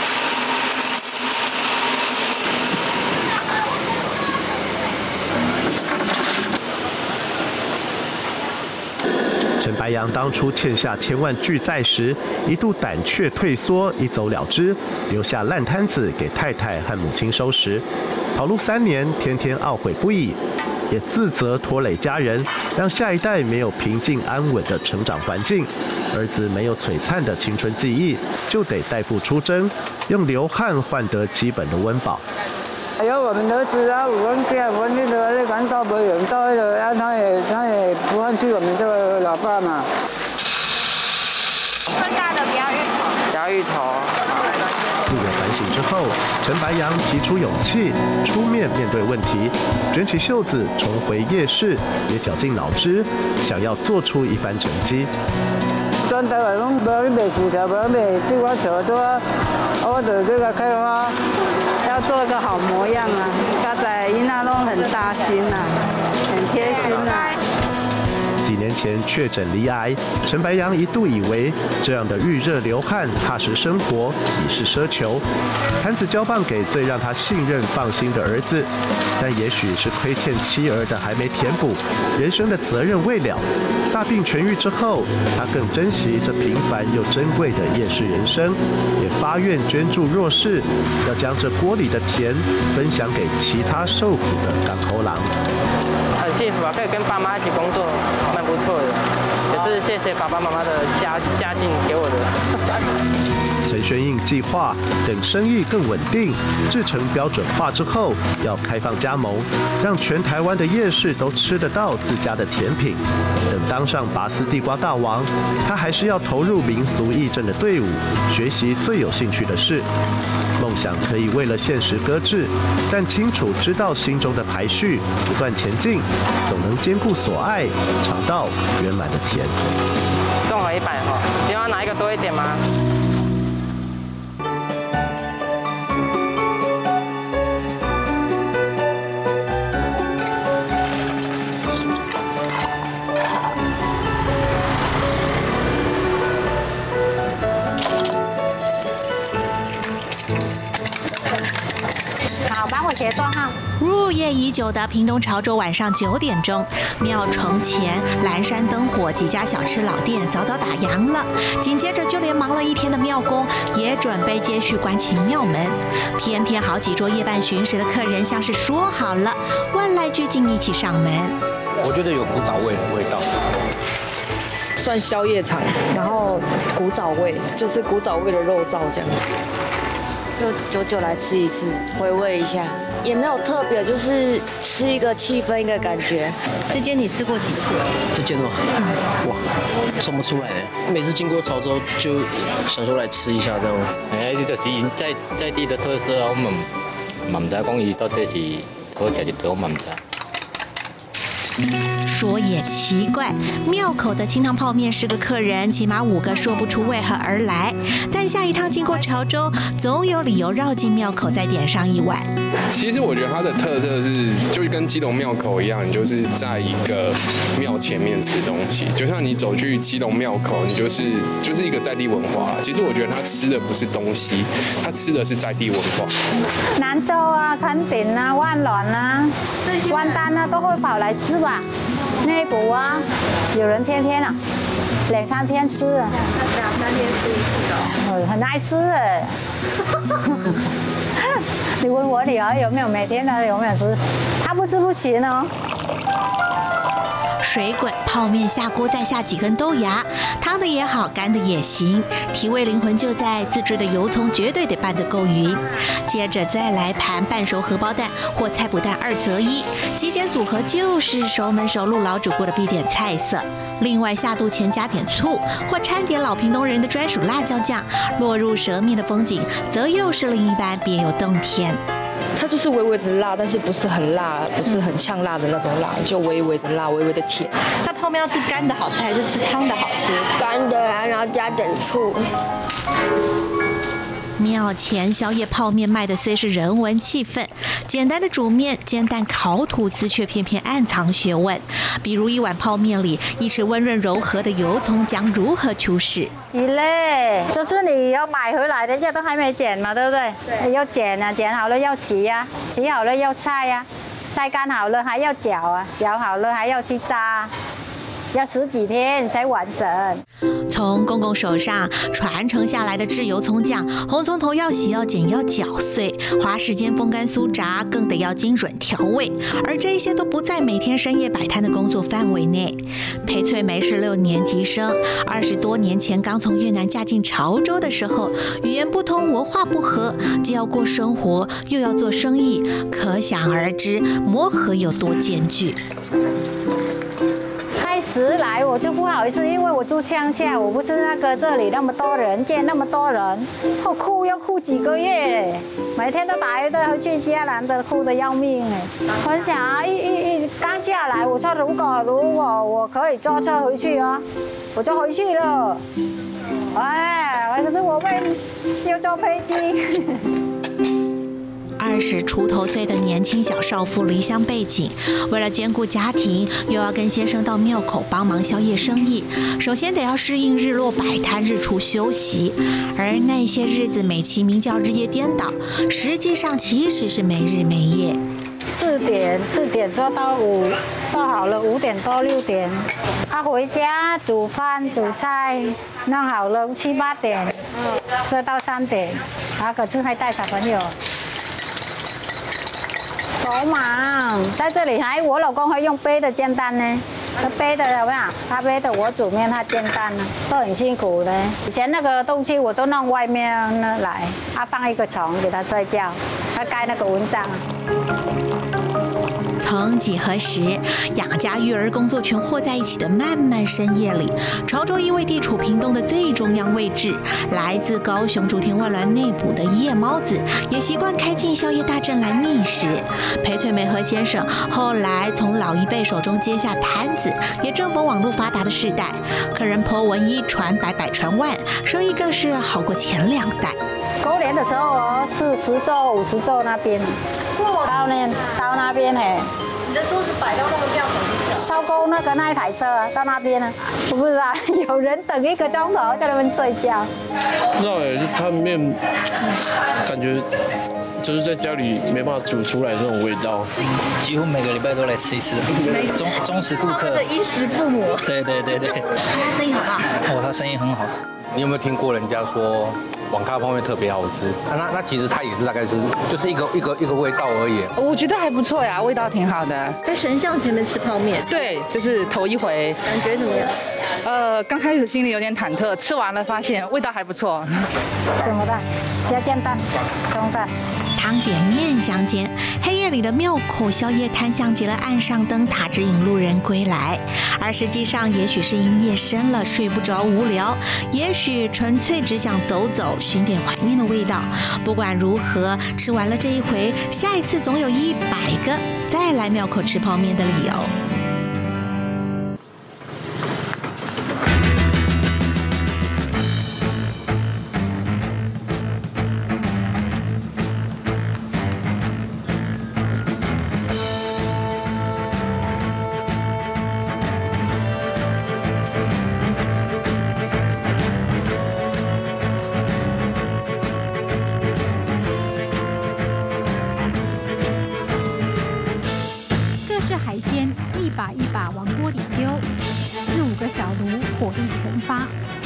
陈白杨当初欠下千万巨债时，一度胆怯退缩，一走了之，留下烂摊子给太太和母亲收拾。跑路三年，天天懊悔不已，也自责拖累家人，让下一代没有平静安稳的成长环境，儿子没有璀璨的青春记忆，就得代父出征，用流汗换得基本的温饱。 有我们儿子啊，有阮囝，阮那个那赶到没有到那个，啊，他也他也不放弃我们这个老爸嘛。 剩下的不要芋头。 不要芋头。 自我反省之后，陈白杨提出勇气，出面面对问题，卷起袖子重回夜市，也绞尽脑汁，想要做出一番成绩。 专台来讲，无咧卖薯条，无咧卖地瓜球，都啊，我就这个开发。 要做一个好模样啊！家仔囡仔拢很大心啊，很贴心啊。 几年前确诊罹癌，陈白杨一度以为这样的预热流汗、踏实生活已是奢求，摊子交棒给最让他信任放心的儿子，但也许是亏欠妻儿的还没填补，人生的责任未了。大病痊愈之后，他更珍惜这平凡又珍贵的夜市人生，也发愿捐助弱势，要将这锅里的甜分享给其他受苦的港口郎。 很幸福啊，可以跟爸妈一起工作，蛮不错的。也是谢谢爸爸妈妈的家家境给我的。 陈宣印计划，等生意更稳定、制成标准化之后，要开放加盟，让全台湾的夜市都吃得到自家的甜品。等当上拔丝地瓜大王，他还是要投入民俗义政的队伍，学习最有兴趣的事。梦想可以为了现实搁置，但清楚知道心中的排序，不断前进，总能兼顾所爱，尝到圆满的甜。 综合一百哈，你要哪一个多一点吗？ 好，帮我结账哈。 入夜已久的屏东潮州晚上九点钟，庙城前蓝山灯火几家小吃老店早早打烊了。紧接着，就连忙了一天的庙公也准备接续关起庙门。偏偏好几桌夜半巡视的客人像是说好了，万籁俱静一起上门。 我觉得有古早味的味道。 算宵夜场，然后古早味，就是古早味的肉燥这样。 就久久来吃一次，回味一下，也没有特别，就是吃一个气氛，一个感觉。 这间你吃过几次？ 这间吗？嗯、哇，算不出来的。每次经过潮州就想说来吃一下这样。 哎，这就是在在地的特色啊，我们嘛唔知讲伊到底是好食一条，我嘛唔知。 说也奇怪，庙口的清汤泡面是个客人，起码五个说不出为何而来。但下一趟经过潮州，总有理由绕进庙口再点上一碗。 其实我觉得它的特色是，就跟基隆庙口一样，你就是在一个庙前面吃东西，就像你走去基隆庙口，你就是就是一个在地文化。其实我觉得他吃的不是东西，他吃的是在地文化。 南州啊、垦丁啊、万峦啊、万丹啊，都会跑来吃吧。内埔啊，有人天天啊，两三天吃啊。两三天吃一次的。很爱吃哎。你问我女儿有没有每天的有没有吃？她不吃不行哦。 水滚泡面下锅，再下几根豆芽，汤的也好，干的也行，提味灵魂就在自制的油葱，绝对得拌得够匀。接着再来盘半熟荷包蛋或菜脯蛋二择一，极简组合就是熟门熟路老主顾的必点菜色。另外下肚前加点醋，或掺点老屏东人的专属辣椒酱，落入舌面的风景，则又是另一般别有洞天。 它就是微微的辣，但是不是很辣，不是很呛辣的那种辣，就微微的辣，微微的甜。 那泡面要吃干的好吃还是吃汤的好吃？ 干的啊，然后加点醋。 庙前宵夜泡面卖的虽是人文气氛，简单的煮面、煎蛋、烤吐司却偏偏暗藏学问。比如一碗泡面里一匙温润柔和的油葱姜如何出世？ 鸡肋，就是你要买回来，人家都还没剪嘛，对不对？对。要剪啊，剪好了要洗呀、啊，洗好了要晒呀、啊，晒干好了还要搅啊，搅好了还要去炸。要十几天才完成。 从公公手上传承下来的制油葱酱，红葱头要洗要剪要搅碎，花时间风干酥炸，更得要精准调味，而这些都不在每天深夜摆摊的工作范围内。裴翠梅是六年级生，二十多年前刚从越南嫁进潮州的时候，语言不通，文化不合，既要过生活又要做生意，可想而知磨合有多艰巨。 开始来我就不好意思，因为我住乡下，我不是那个这里那么多人，见那么多人，我哭要哭几个月，每天都打一队回去嘉南的，哭得要命哎。很想啊，一一一刚下来，我说如果如果我可以坐车回去哦，我就回去了。哎，可是我们要坐飞机。 二十出头岁的年轻小少妇离乡背井，为了兼顾家庭，又要跟先生到庙口帮忙宵夜生意，首先得要适应日落摆摊、日出休息。而那些日子美其名叫日夜颠倒，实际上其实是没日没夜。 四点四点做到五，做好了五点多六点，他、啊、回家煮饭煮菜，弄好了七八点，睡到三点，啊，可是还带小朋友。多忙，在这里还我老公会用背的煎蛋呢， 他背的有没有？他背的我煮面，他煎蛋呢，都很辛苦的。以前那个东西我都弄外面来，他放一个床给他睡觉，他盖那个蚊帐。 曾几何时，养家育儿工作全和在一起的漫漫深夜里，潮州因为地处屏东的最中央位置，来自高雄竹田外峦内部的夜猫子也习惯开进宵夜大阵来觅食。裴翠梅和先生后来从老一辈手中接下摊子，也正逢网络发达的时代，客人po文一传百，百传万，生意更是好过前两代。 过年的时候哦，四十桌、五十桌那边，到那到那边嘿。 你的桌子摆到那个庙口去？ 收购那个那一台车到那边呢，我不知道有人等一个钟头在那边睡觉。 不知道哎，就他们面感觉就是在家里没办法煮出来那种味道。 几乎每个礼拜都来吃一次，忠忠实顾客。 他的衣食父母。 对对对对。 他生意好不好？ 哦，他生意很好。 你有没有听过人家说？网咖泡面特别好吃，啊、那那其实它也是大概是就是一个一个一个味道而已。 我觉得还不错呀，味道挺好的。 在神像前面吃泡面， 对，就是头一回， 感觉怎么样？ 呃，刚开始心里有点忐忑，吃完了发现味道还不错。 怎么办？要煎蛋、松饭。 汤姐面相间，黑夜里的庙口宵夜摊像极了岸上灯塔，指引路人归来。而实际上，也许是因夜深了睡不着无聊，也许纯粹只想走走，寻点怀念的味道。不管如何，吃完了这一回，下一次总有一百个再来庙口吃泡面的理由。 海鲜一把一把往锅里丢，四五个小炉火力全发。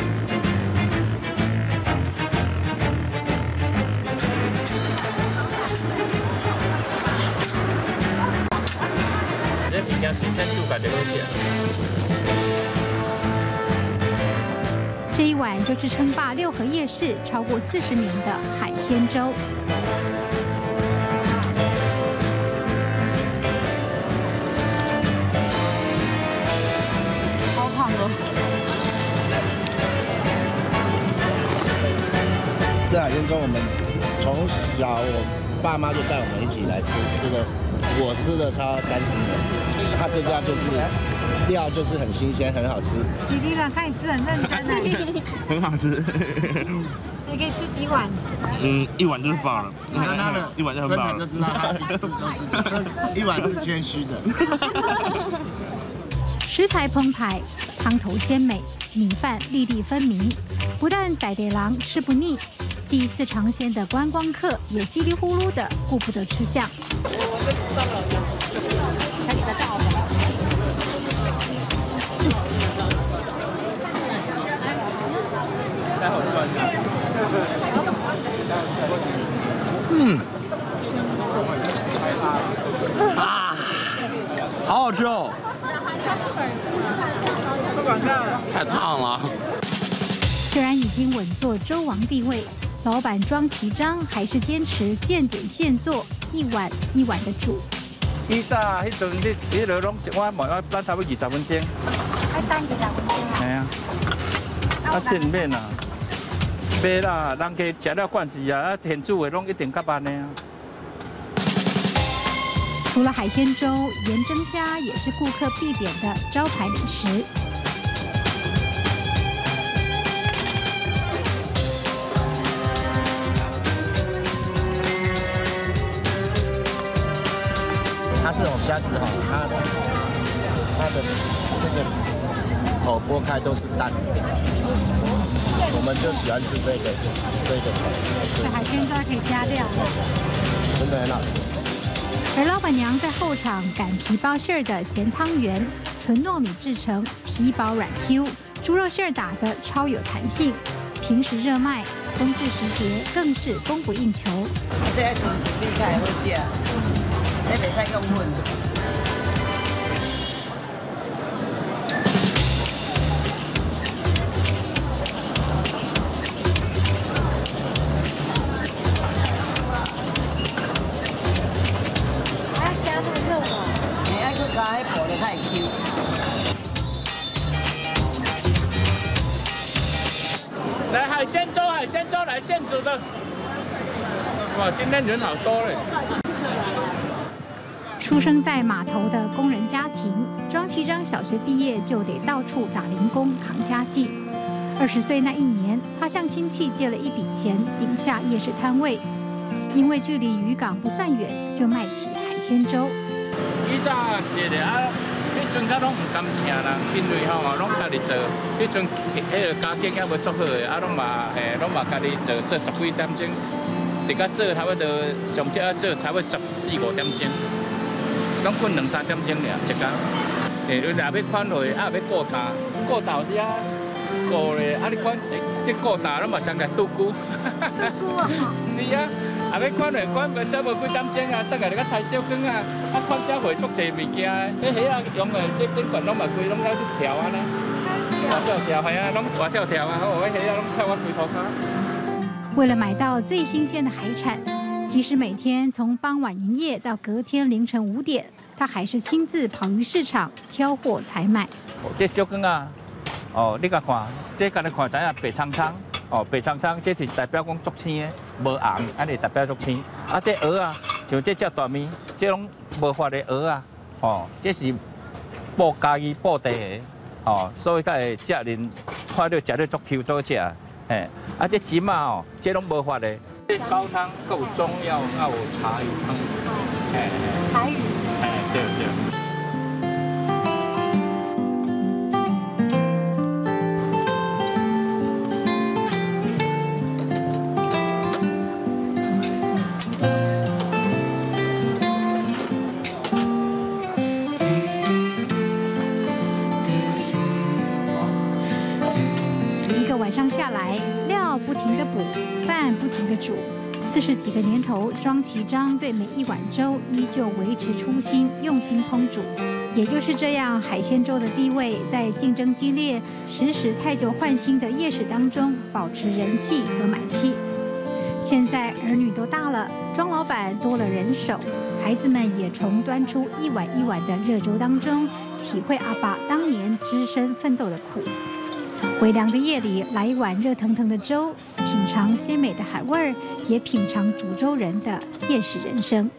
这平常新鲜度感的东西。 这一碗就是称霸六合夜市超过四十年的海鲜粥。 这海鲜粥我们从小我爸妈就带我们一起来吃，吃了我吃了超三十年。他这家就是料就是很新鲜，很好吃。 弟弟啦，看你吃很认真呢。 很好吃。 你可以吃几碗？ 嗯，一碗就是饱了。 你看他的一碗就很身饱了。 材就知道他一次都吃，一碗是谦虚的。 食材澎湃，汤头鲜美，米饭粒粒分明，不但在地郎吃不腻，第一次尝鲜的观光客也稀里呼噜的顾不得吃相。 嗯，啊，好好吃哦。太烫了。 虽然已经稳坐粥王地位，老板庄其章还是坚持现点现做，一碗一碗的煮。 以早迄阵你你落拢一碗慢慢等差不多二十分钟。 爱等二十分钟。 系啊，啊店面啊，买啦，人家食了惯势啊，啊现煮的拢一定较慢的啊。 除了海鲜粥，盐蒸虾也是顾客必点的招牌美食。 它这种虾子哈，它它的这个头剥开都是淡的，我们就喜欢吃这个这个头。 这海鲜粥可以加料， 真的很好吃。 而老板娘在后场擀皮包馅儿的咸汤圆，纯糯米制成，皮薄软 Q， 猪肉馅儿打的超有弹性。平时热卖，冬至时节更是供不应求。 这是你开好食，这袂使用粉。 现煮的。哇，今天人好多嘞。 出生在码头的工人家庭，庄其章小学毕业就得到处打零工扛家计。二十岁那一年，他向亲戚借了一笔钱，顶下夜市摊位。因为距离渔港不算远，就卖起海鲜粥。 以早这个啊，迄阵较拢唔敢请人，因为吼拢家己做。迄阵迄个家境还无足好的，啊拢嘛诶，拢嘛家己做，做十几点钟，直到做差不多上少啊做差不多十四五点钟，拢困两三点钟尔一工。诶，你若要款落，啊要顾大，顾大是啊，顾咧，啊你看，这顾大拢嘛上个拄久。拄久啊！是啊。啊！要看来看，袂才无几点钟啊，等下你个太小光啊，啊看遮会足侪物件，迄虾啊用的这顶管拢嘛规拢在去跳啊呢，跳跳跳，系啊，拢活跳跳啊，好，迄虾拢跳我规头壳。 为了买到最新鲜的海产，即使每天从傍晚营业到隔天凌晨五点，他还是亲自跑鱼市场挑货采买。 这小光啊，哦，你甲看，这甲你看知影白苍苍。哦，白苍苍，这是代表讲足青的，无红，安尼代表足青。啊，这蚵啊，像这只大面，这种无发的蚵啊，哦，这是布家己布地的，哦，所以才会食人看到食到足 Q 足食，嘿。啊，这芝麻哦，这拢无发的。这高汤够中药，啊有茶鱼汤，嘿嘿。 茶鱼。 嘿，对对。 晚上下来，料不停地补，饭不停地煮。四十几个年头，庄其章对每一碗粥依旧维持初心，用心烹煮。也就是这样，海鲜粥的地位在竞争激烈、时时汰旧换新的夜市当中保持人气和买气。现在儿女都大了，庄老板多了人手，孩子们也从端出一碗一碗的热粥当中，体会阿爸当年只身奋斗的苦。微凉的夜里，来一碗热腾腾的粥，品尝鲜美的海味儿，也品尝煮粥人的夜市人生。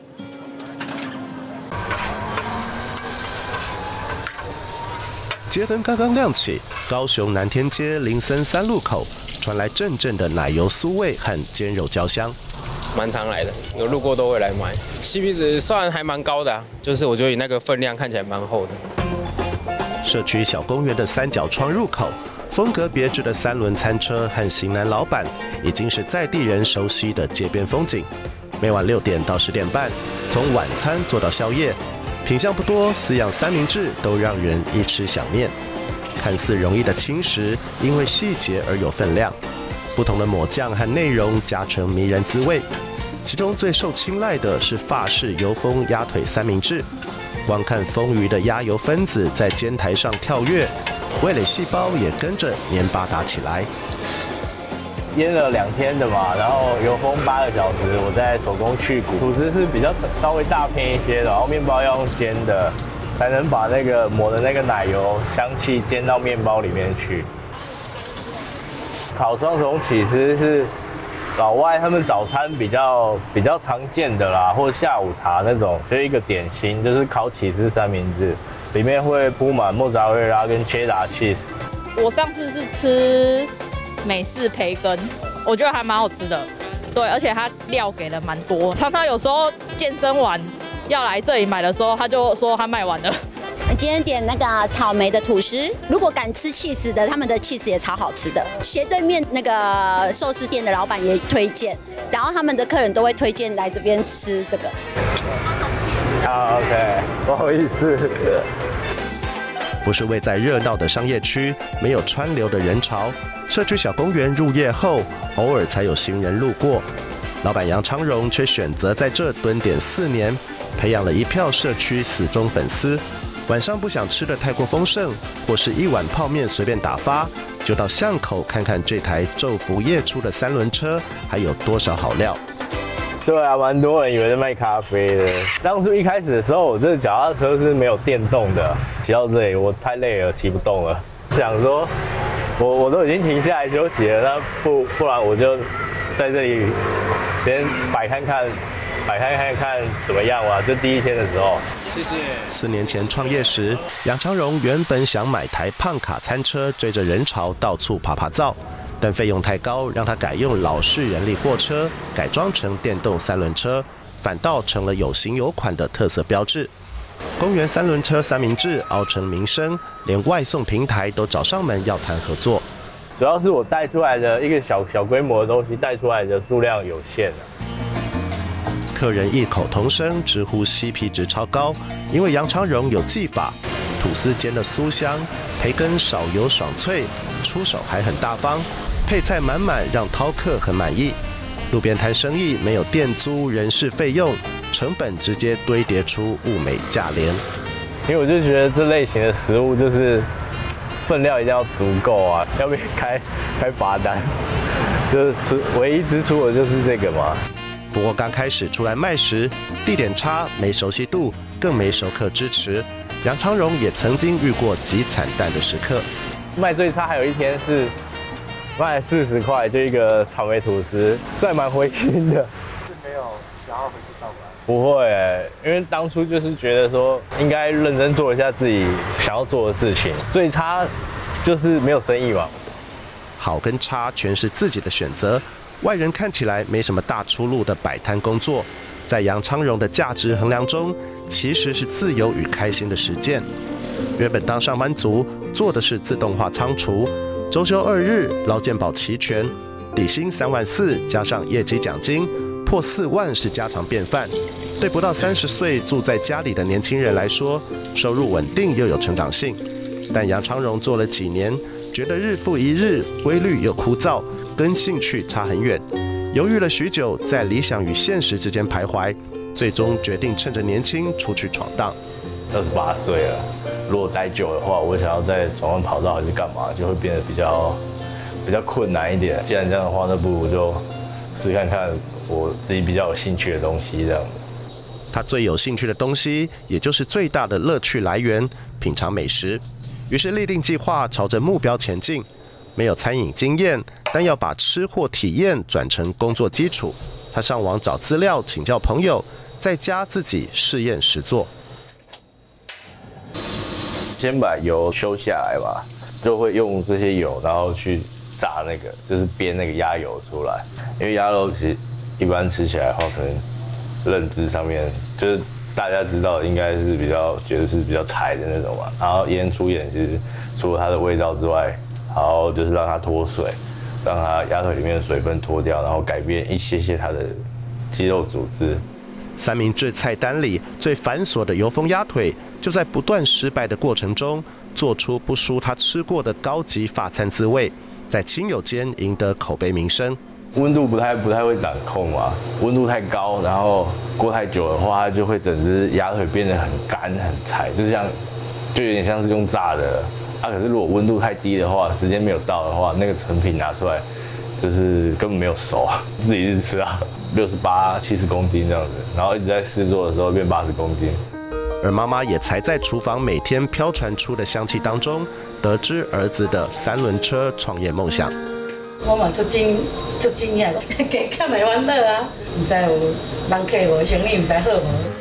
街灯刚刚亮起，高雄南天街林森三路口传来阵阵的奶油酥味和煎肉焦香。 蛮常来的，有路过都会来买 ，C P 值算还蛮高的、啊，就是我觉得你那个分量看起来蛮厚的。 社区小公园的三角窗入口。风格别致的三轮餐车和型男老板，已经是在地人熟悉的街边风景。每晚六点到十点半，从晚餐做到宵夜，品相不多，四样三明治都让人一吃想念。看似容易的轻食，因为细节而有分量。不同的抹酱和内容加成迷人滋味。其中最受青睐的是法式油封鸭腿三明治，光看丰腴的鸭油分子在煎台上跳跃。味蕾细胞也跟着黏巴达起来。 腌了两天的嘛，然后油封八个小时，我再手工去骨，吐司是比较稍微大片一些的，然后面包要用煎的，才能把那个抹的那个奶油香气煎到面包里面去。烤双重起司是老外他们早餐比较比较常见的啦，或下午茶那种，就一个点心，就是烤起司三明治。里面会铺满莫扎瑞拉跟切达 cheese。 我上次是吃美式培根，我觉得还蛮好吃的。对，而且它料给的蛮多。常常有时候健身完要来这里买的时候，他就说他卖完了。 今天点那个草莓的吐司，如果敢吃cheese的，他们的cheese也超好吃的。斜对面那个寿司店的老板也推荐，然后他们的客人都会推荐来这边吃这个。 啊 ，OK， 不好意思。 不是位在热闹的商业区，没有川流的人潮。社区小公园入夜后，偶尔才有行人路过。老板杨昌荣却选择在这蹲点四年，培养了一票社区死忠粉丝。晚上不想吃得太过丰盛，或是一碗泡面随便打发，就到巷口看看这台昼伏夜出的三轮车还有多少好料。 对啊，蛮多人以为在卖咖啡的。当初一开始的时候，我这脚踏车是没有电动的，骑到这里我太累了，骑不动了。想说，我我都已经停下来休息了，那不不然我就在这里先摆看看，摆看看看怎么样吧。就第一天的时候。谢谢。 四年前创业时，杨昌荣原本想买台胖卡餐车，追着人潮到处爬爬照，但费用太高，让他改用老式人力货车改装成电动三轮车，反倒成了有型有款的特色标志。公园三轮车三明治熬成名声，连外送平台都找上门要谈合作。 主要是我带出来的一个小小规模的东西，带出来的数量有限。 客人异口同声直呼 C P 值超高，因为杨昌荣有技法，吐司煎的酥香，培根少油爽脆，出手还很大方，配菜满满，让饕客很满意。路边摊生意没有店租、人事费用，成本直接堆叠出物美价廉。 因为我就觉得这类型的食物就是分量一定要足够啊，要不然开开罚单，就是唯一之处的就是这个嘛。 不过刚开始出来卖时，地点差、没熟悉度，更没熟客支持。杨昌荣也曾经遇过极惨淡的时刻。 卖最差还有一天是卖四十块，就一个草莓吐司，算蛮灰心的。 是没有想要回去上班？ 不会、欸，因为当初就是觉得说应该认真做一下自己想要做的事情。最差就是没有生意嘛。 好跟差全是自己的选择。外人看起来没什么大出路的摆摊工作，在杨昌荣的价值衡量中，其实是自由与开心的实践。原本当上班族做的是自动化仓储，周休二日，劳健保齐全，底薪三万四，加上业绩奖金，破四万是家常便饭。对不到三十岁住在家里的年轻人来说，收入稳定又有成长性。但杨昌荣做了几年，觉得日复一日，规律又枯燥，跟兴趣差很远。犹豫了许久，在理想与现实之间徘徊，最终决定趁着年轻出去闯荡。 二十八岁了，如果待久的话，我想要再转换跑道还是干嘛，就会变得比较比较困难一点。既然这样的话，那不如就试看看我自己比较有兴趣的东西，这样。 他最有兴趣的东西，也就是最大的乐趣来源——品尝美食。于是立定计划，朝着目标前进。没有餐饮经验，但要把吃货体验转成工作基础。他上网找资料，请教朋友，在家自己试验实做。 先把油修下来吧，就会用这些油，然后去炸那个，就是煸那个鸭油出来。因为鸭肉其实一般吃起来的话，可能认知上面就是大家知道应该是比较觉得是比较柴的那种嘛。然后腌出盐，其实除了它的味道之外，然后就是让它脱水，让它鸭腿里面的水分脱掉，然后改变一些些它的肌肉组织。 三明治菜单里最繁琐的油封鸭腿，就在不断失败的过程中，做出不输他吃过的高级法餐滋味，在亲友间赢得口碑名声。 温度不太不太会掌控嘛，温度太高，然后过太久的话，它就会整只鸭腿变得很干很柴，就像就有点像是用炸的。啊，可是如果温度太低的话，时间没有到的话，那个成品拿出来就是根本没有熟，自己是吃啊，六十八、七十公斤这样子，然后一直在试做的时候变八十公斤。 而妈妈也才在厨房每天飘传出的香气当中，得知儿子的三轮车创业梦想。 我嘛足惊足惊讶，加减袂欢乐啊！唔知有人客无，生意唔知好无。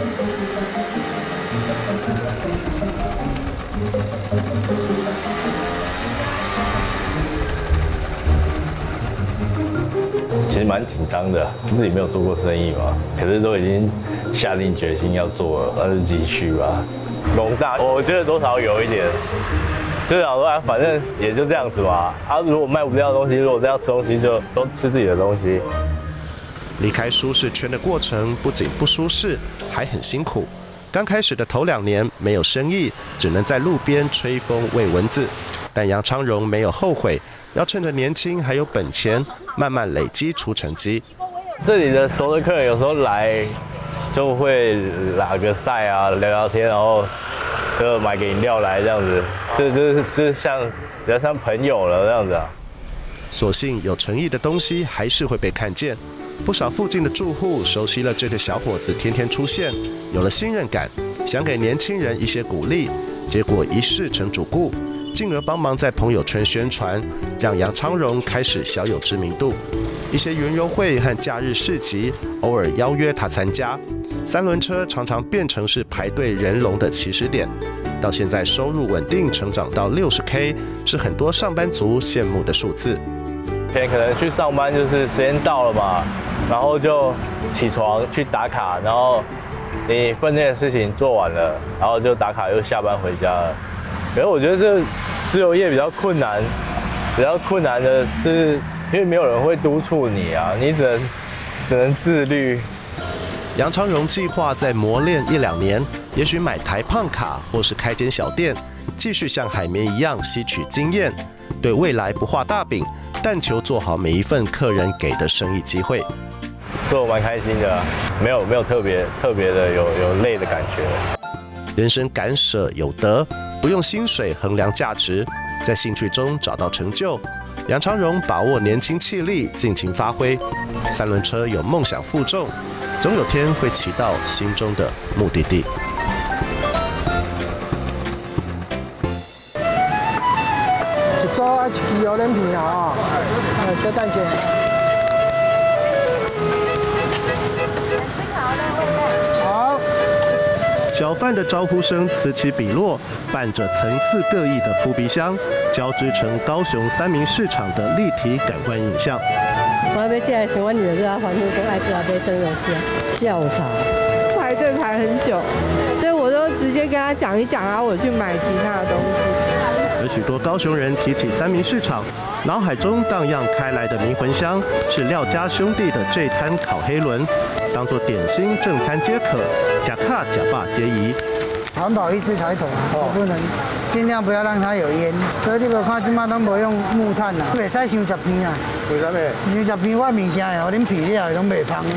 其实蛮紧张的，自己没有做过生意嘛，可是都已经下定决心要做了，那就继续吧。笼大，我觉得多少有一点，就是想说，反正也就这样子嘛。啊，如果卖不掉的东西，如果真要吃东西，就都吃自己的东西。 离开舒适圈的过程不仅不舒适，还很辛苦。刚开始的头两年没有生意，只能在路边吹风喂蚊子。但杨昌荣没有后悔，要趁着年轻还有本钱，慢慢累积出成绩。 这里的熟的客人有时候来，就会拉个赛啊，聊聊天，然后就买个饮料来这样子，这就是就是像比较像朋友了这样子啊。 所幸有诚意的东西还是会被看见。不少附近的住户熟悉了这个小伙子天天出现，有了信任感，想给年轻人一些鼓励，结果一试成主顾，进而帮忙在朋友圈宣传，让杨昌荣开始小有知名度。 一些园游会和假日市集偶尔邀约他参加。三轮车常常变成是排队人龙的起始点。到现在收入稳定，成长到六十 K， 是很多上班族羡慕的数字。 以前可能去上班就是时间到了嘛，然后就起床去打卡，然后你分内的事情做完了，然后就打卡又下班回家了。可是我觉得这自由业比较困难，比较困难的是，因为没有人会督促你啊，你只能只能自律。 杨昌荣计划再磨练一两年，也许买台胖卡或是开间小店，继续像海绵一样吸取经验，对未来不画大饼，但求做好每一份客人给的生意机会。 做蛮开心的，没有没有特别特别的有有累的感觉。 人生敢舍有得，不用薪水衡量价值，在兴趣中找到成就。杨昌荣把握年轻气力，尽情发挥。三轮车有梦想负重，总有天会骑到心中的目的地。 一组啊，一支蚵仔片啊，哦，小蛋姐。好。 小贩的招呼声此起彼落，伴着层次各异的扑鼻香，交织成高雄三民市场的立体感官影像。 我要吃的时候，我女儿跟她反正说爱吃，要买灯笼吃下午茶。 排队排很久，所以我都直接跟她讲一讲，然后我去买其他的东西。 而许多高雄人提起三民市场，脑海中荡漾开来的迷魂香是廖家兄弟的这摊烤黑轮，当做点心正餐皆可，假卡假霸皆宜。 环保意识抬头啊，哦、不能尽量不要让它有烟。所以你无看，即马拢无用木炭啦，袂使伤食片啊。 为啥物？ 伤食片我物件哦，恁皮料拢袂芳。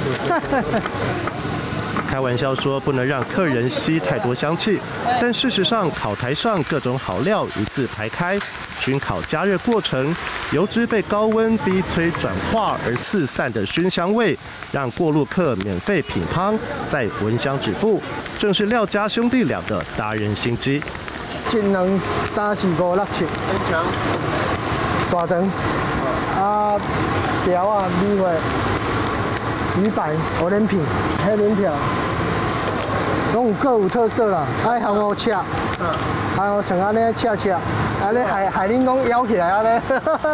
开玩笑说不能让客人吸太多香气，但事实上烤台上各种好料一字排开，熏烤加热过程，油脂被高温逼催转化而四散的熏香味，让过路客免费品乓，再闻香止步，正是廖家兄弟俩的达人心机。 一两三四五六七，大肠啊，条啊，米花。鱼板、蚵仔片、黑轮条，拢有各有特色啦。爱含我吃，还有像安尼吃吃，安尼海海恁讲咬起来安尼。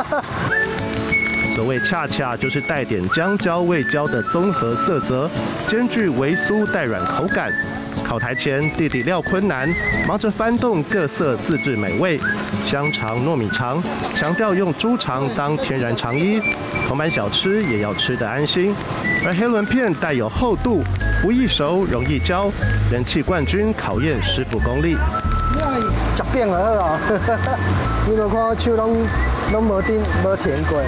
所谓恰恰就是带点将焦未焦的综合色泽，兼具微酥带软口感。烤台前，弟弟廖坤南忙着翻动各色自制美味，香肠、糯米肠，强调用猪肠当天然肠衣。同班小吃也要吃得安心，而黑轮片带有厚度，不易熟，容易焦，人气冠军考验师傅功力。 食扁就好哦，你无看我手拢拢无甜无甜过，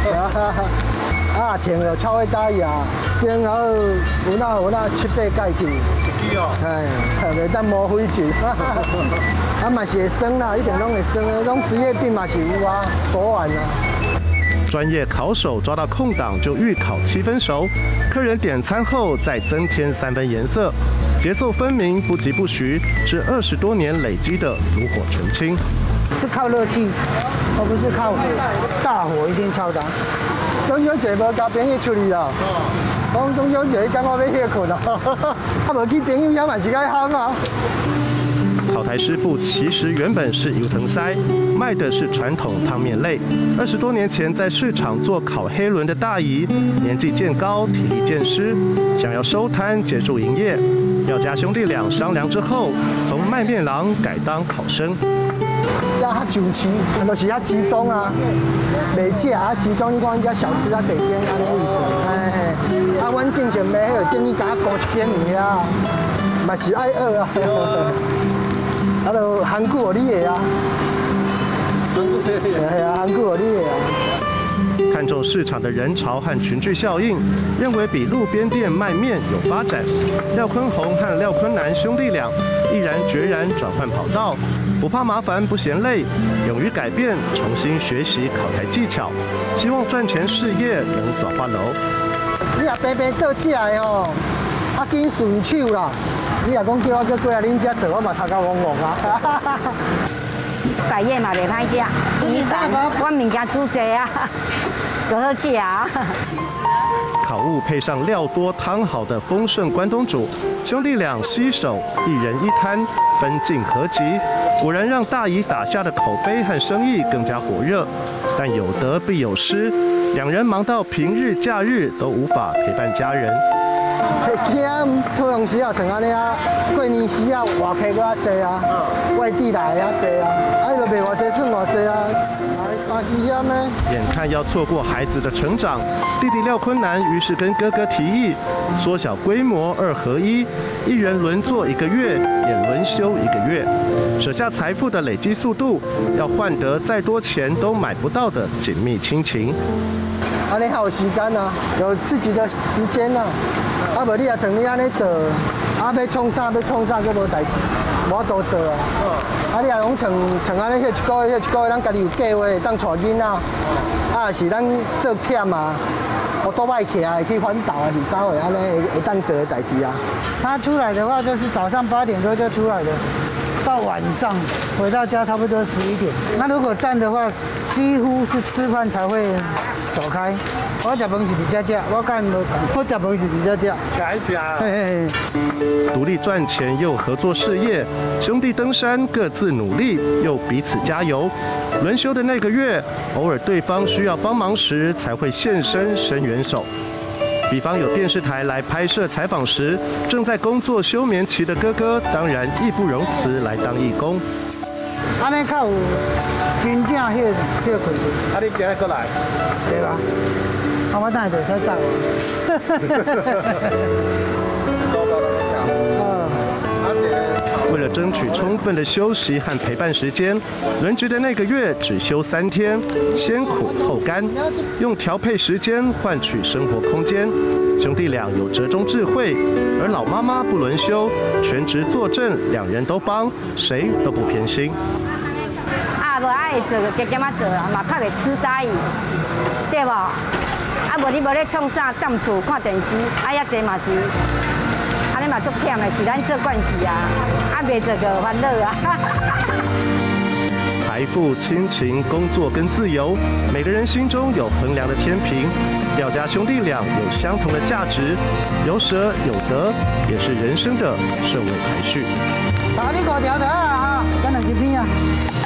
啊甜了超会打牙，然后有那有那七八盖去，哎，袂当磨灰尘，啊嘛是会酸啦，一定拢会酸的，种职业病嘛是有啊，昨晚啊。 专业烤手抓到空档就预烤七分熟，客人点餐后再增添三分颜色，节奏分明，不疾不徐，是二十多年累积的炉火纯青。 是靠热气，而不是靠火，大火一定超大。中秋节无交朋友出去啊，讲中秋节刚我要歇困啊，啊无去朋友遐嘛是该夯啊。 烤台师傅其实原本是油藤塞，卖的是传统汤面类。二十多年前在市场做烤黑轮的大姨，年纪渐高，体力渐失，想要收摊结束营业。廖家兄弟俩商量之后，从卖面郎改当烤生。 这较就市，就是较集中啊，卖食啊集中，你看人家小吃啊，这边安尼意思。哎，啊，阮进前卖迄个建议甲高一间尔啊，嘛是爱学啊。啊，就韩久互你的啊，系啊，韩久互你的啊。 看重市场的人潮和群聚效应，认为比路边店卖面有发展。廖坤宏和廖坤南兄弟俩毅然决然转换跑道，不怕麻烦，不嫌累，勇于改变，重新学习烤台技巧，希望赚钱事业能大发楼。 你若平平做起来吼，啊紧顺手啦。你若讲叫我去过来恁遮做，我嘛头壳嗡嗡啊。 改业嘛袂歹食，伊我物件煮济啊。 有好吃啊。 烤物配上料多汤好的丰盛关东煮，兄弟俩携手一人一摊，分进合集，果然让大姨打下的口碑和生意更加火热。但有得必有失，两人忙到平日假日都无法陪伴家人。 今初阳时啊，像安尼啊，过年时啊，外客搁较济啊，外地来的较济啊，啊，就卖偌济剩偌济啊，三支险呢。 眼看要错过孩子的成长，弟弟廖坤南于是跟哥哥提议缩小规模，二合一，一人轮做一个月，也轮休一个月，舍下财富的累积速度，要换得再多钱都买不到的紧密亲情。 安尼还有时间啊，有自己的时间啊。啊，无你也像你安尼做，啊要创啥要创啥，佫无代志，无法度做啊。啊，你也讲像像安尼，迄一个月、迄一个月，咱家己有计划，当带囡仔，啊是咱做忝啊，我多摆起来去环岛啊，是啥货安尼会会当做的代志啊。 他出来的话，就是早上八点多就出来的，到晚上回到家差不多十一点。那如果站的话，几乎是吃饭才会走开。我食饭是伫遮食，我干无讲，我食饭是伫遮食。 该食。独立赚钱又合作事业，兄弟登山各自努力，又彼此加油。轮休的那个月，偶尔对方需要帮忙时，才会现身伸援手。比方有电视台来拍摄采访时，正在工作休眠期的哥哥，当然义不容辞来当义工。 安尼较有真正迄个迄个困难。 啊，你今日过来？ 对吧？啊，我等下就使走。 为了争取充分的休息和陪伴时间，轮值的那个月只休三天，先苦后甘，用调配时间换取生活空间。兄弟俩有折中智慧，而老妈妈不轮休，全职坐镇，两人都帮，谁都不偏心。 啊，无爱做就加减啊做啊，嘛较袂吃早伊，对无？啊，无你无咧创啥，踮厝看电视，啊遐济嘛是。安尼嘛足忝的，是咱做惯势啊，啊袂做就烦恼啊。 财富、亲情、工作跟自由，每个人心中有衡量的天平。廖家兄弟俩有相同的价值，有舍有得，也是人生的顺位排序。 打你五条就好啊，哈，咱两支片啊。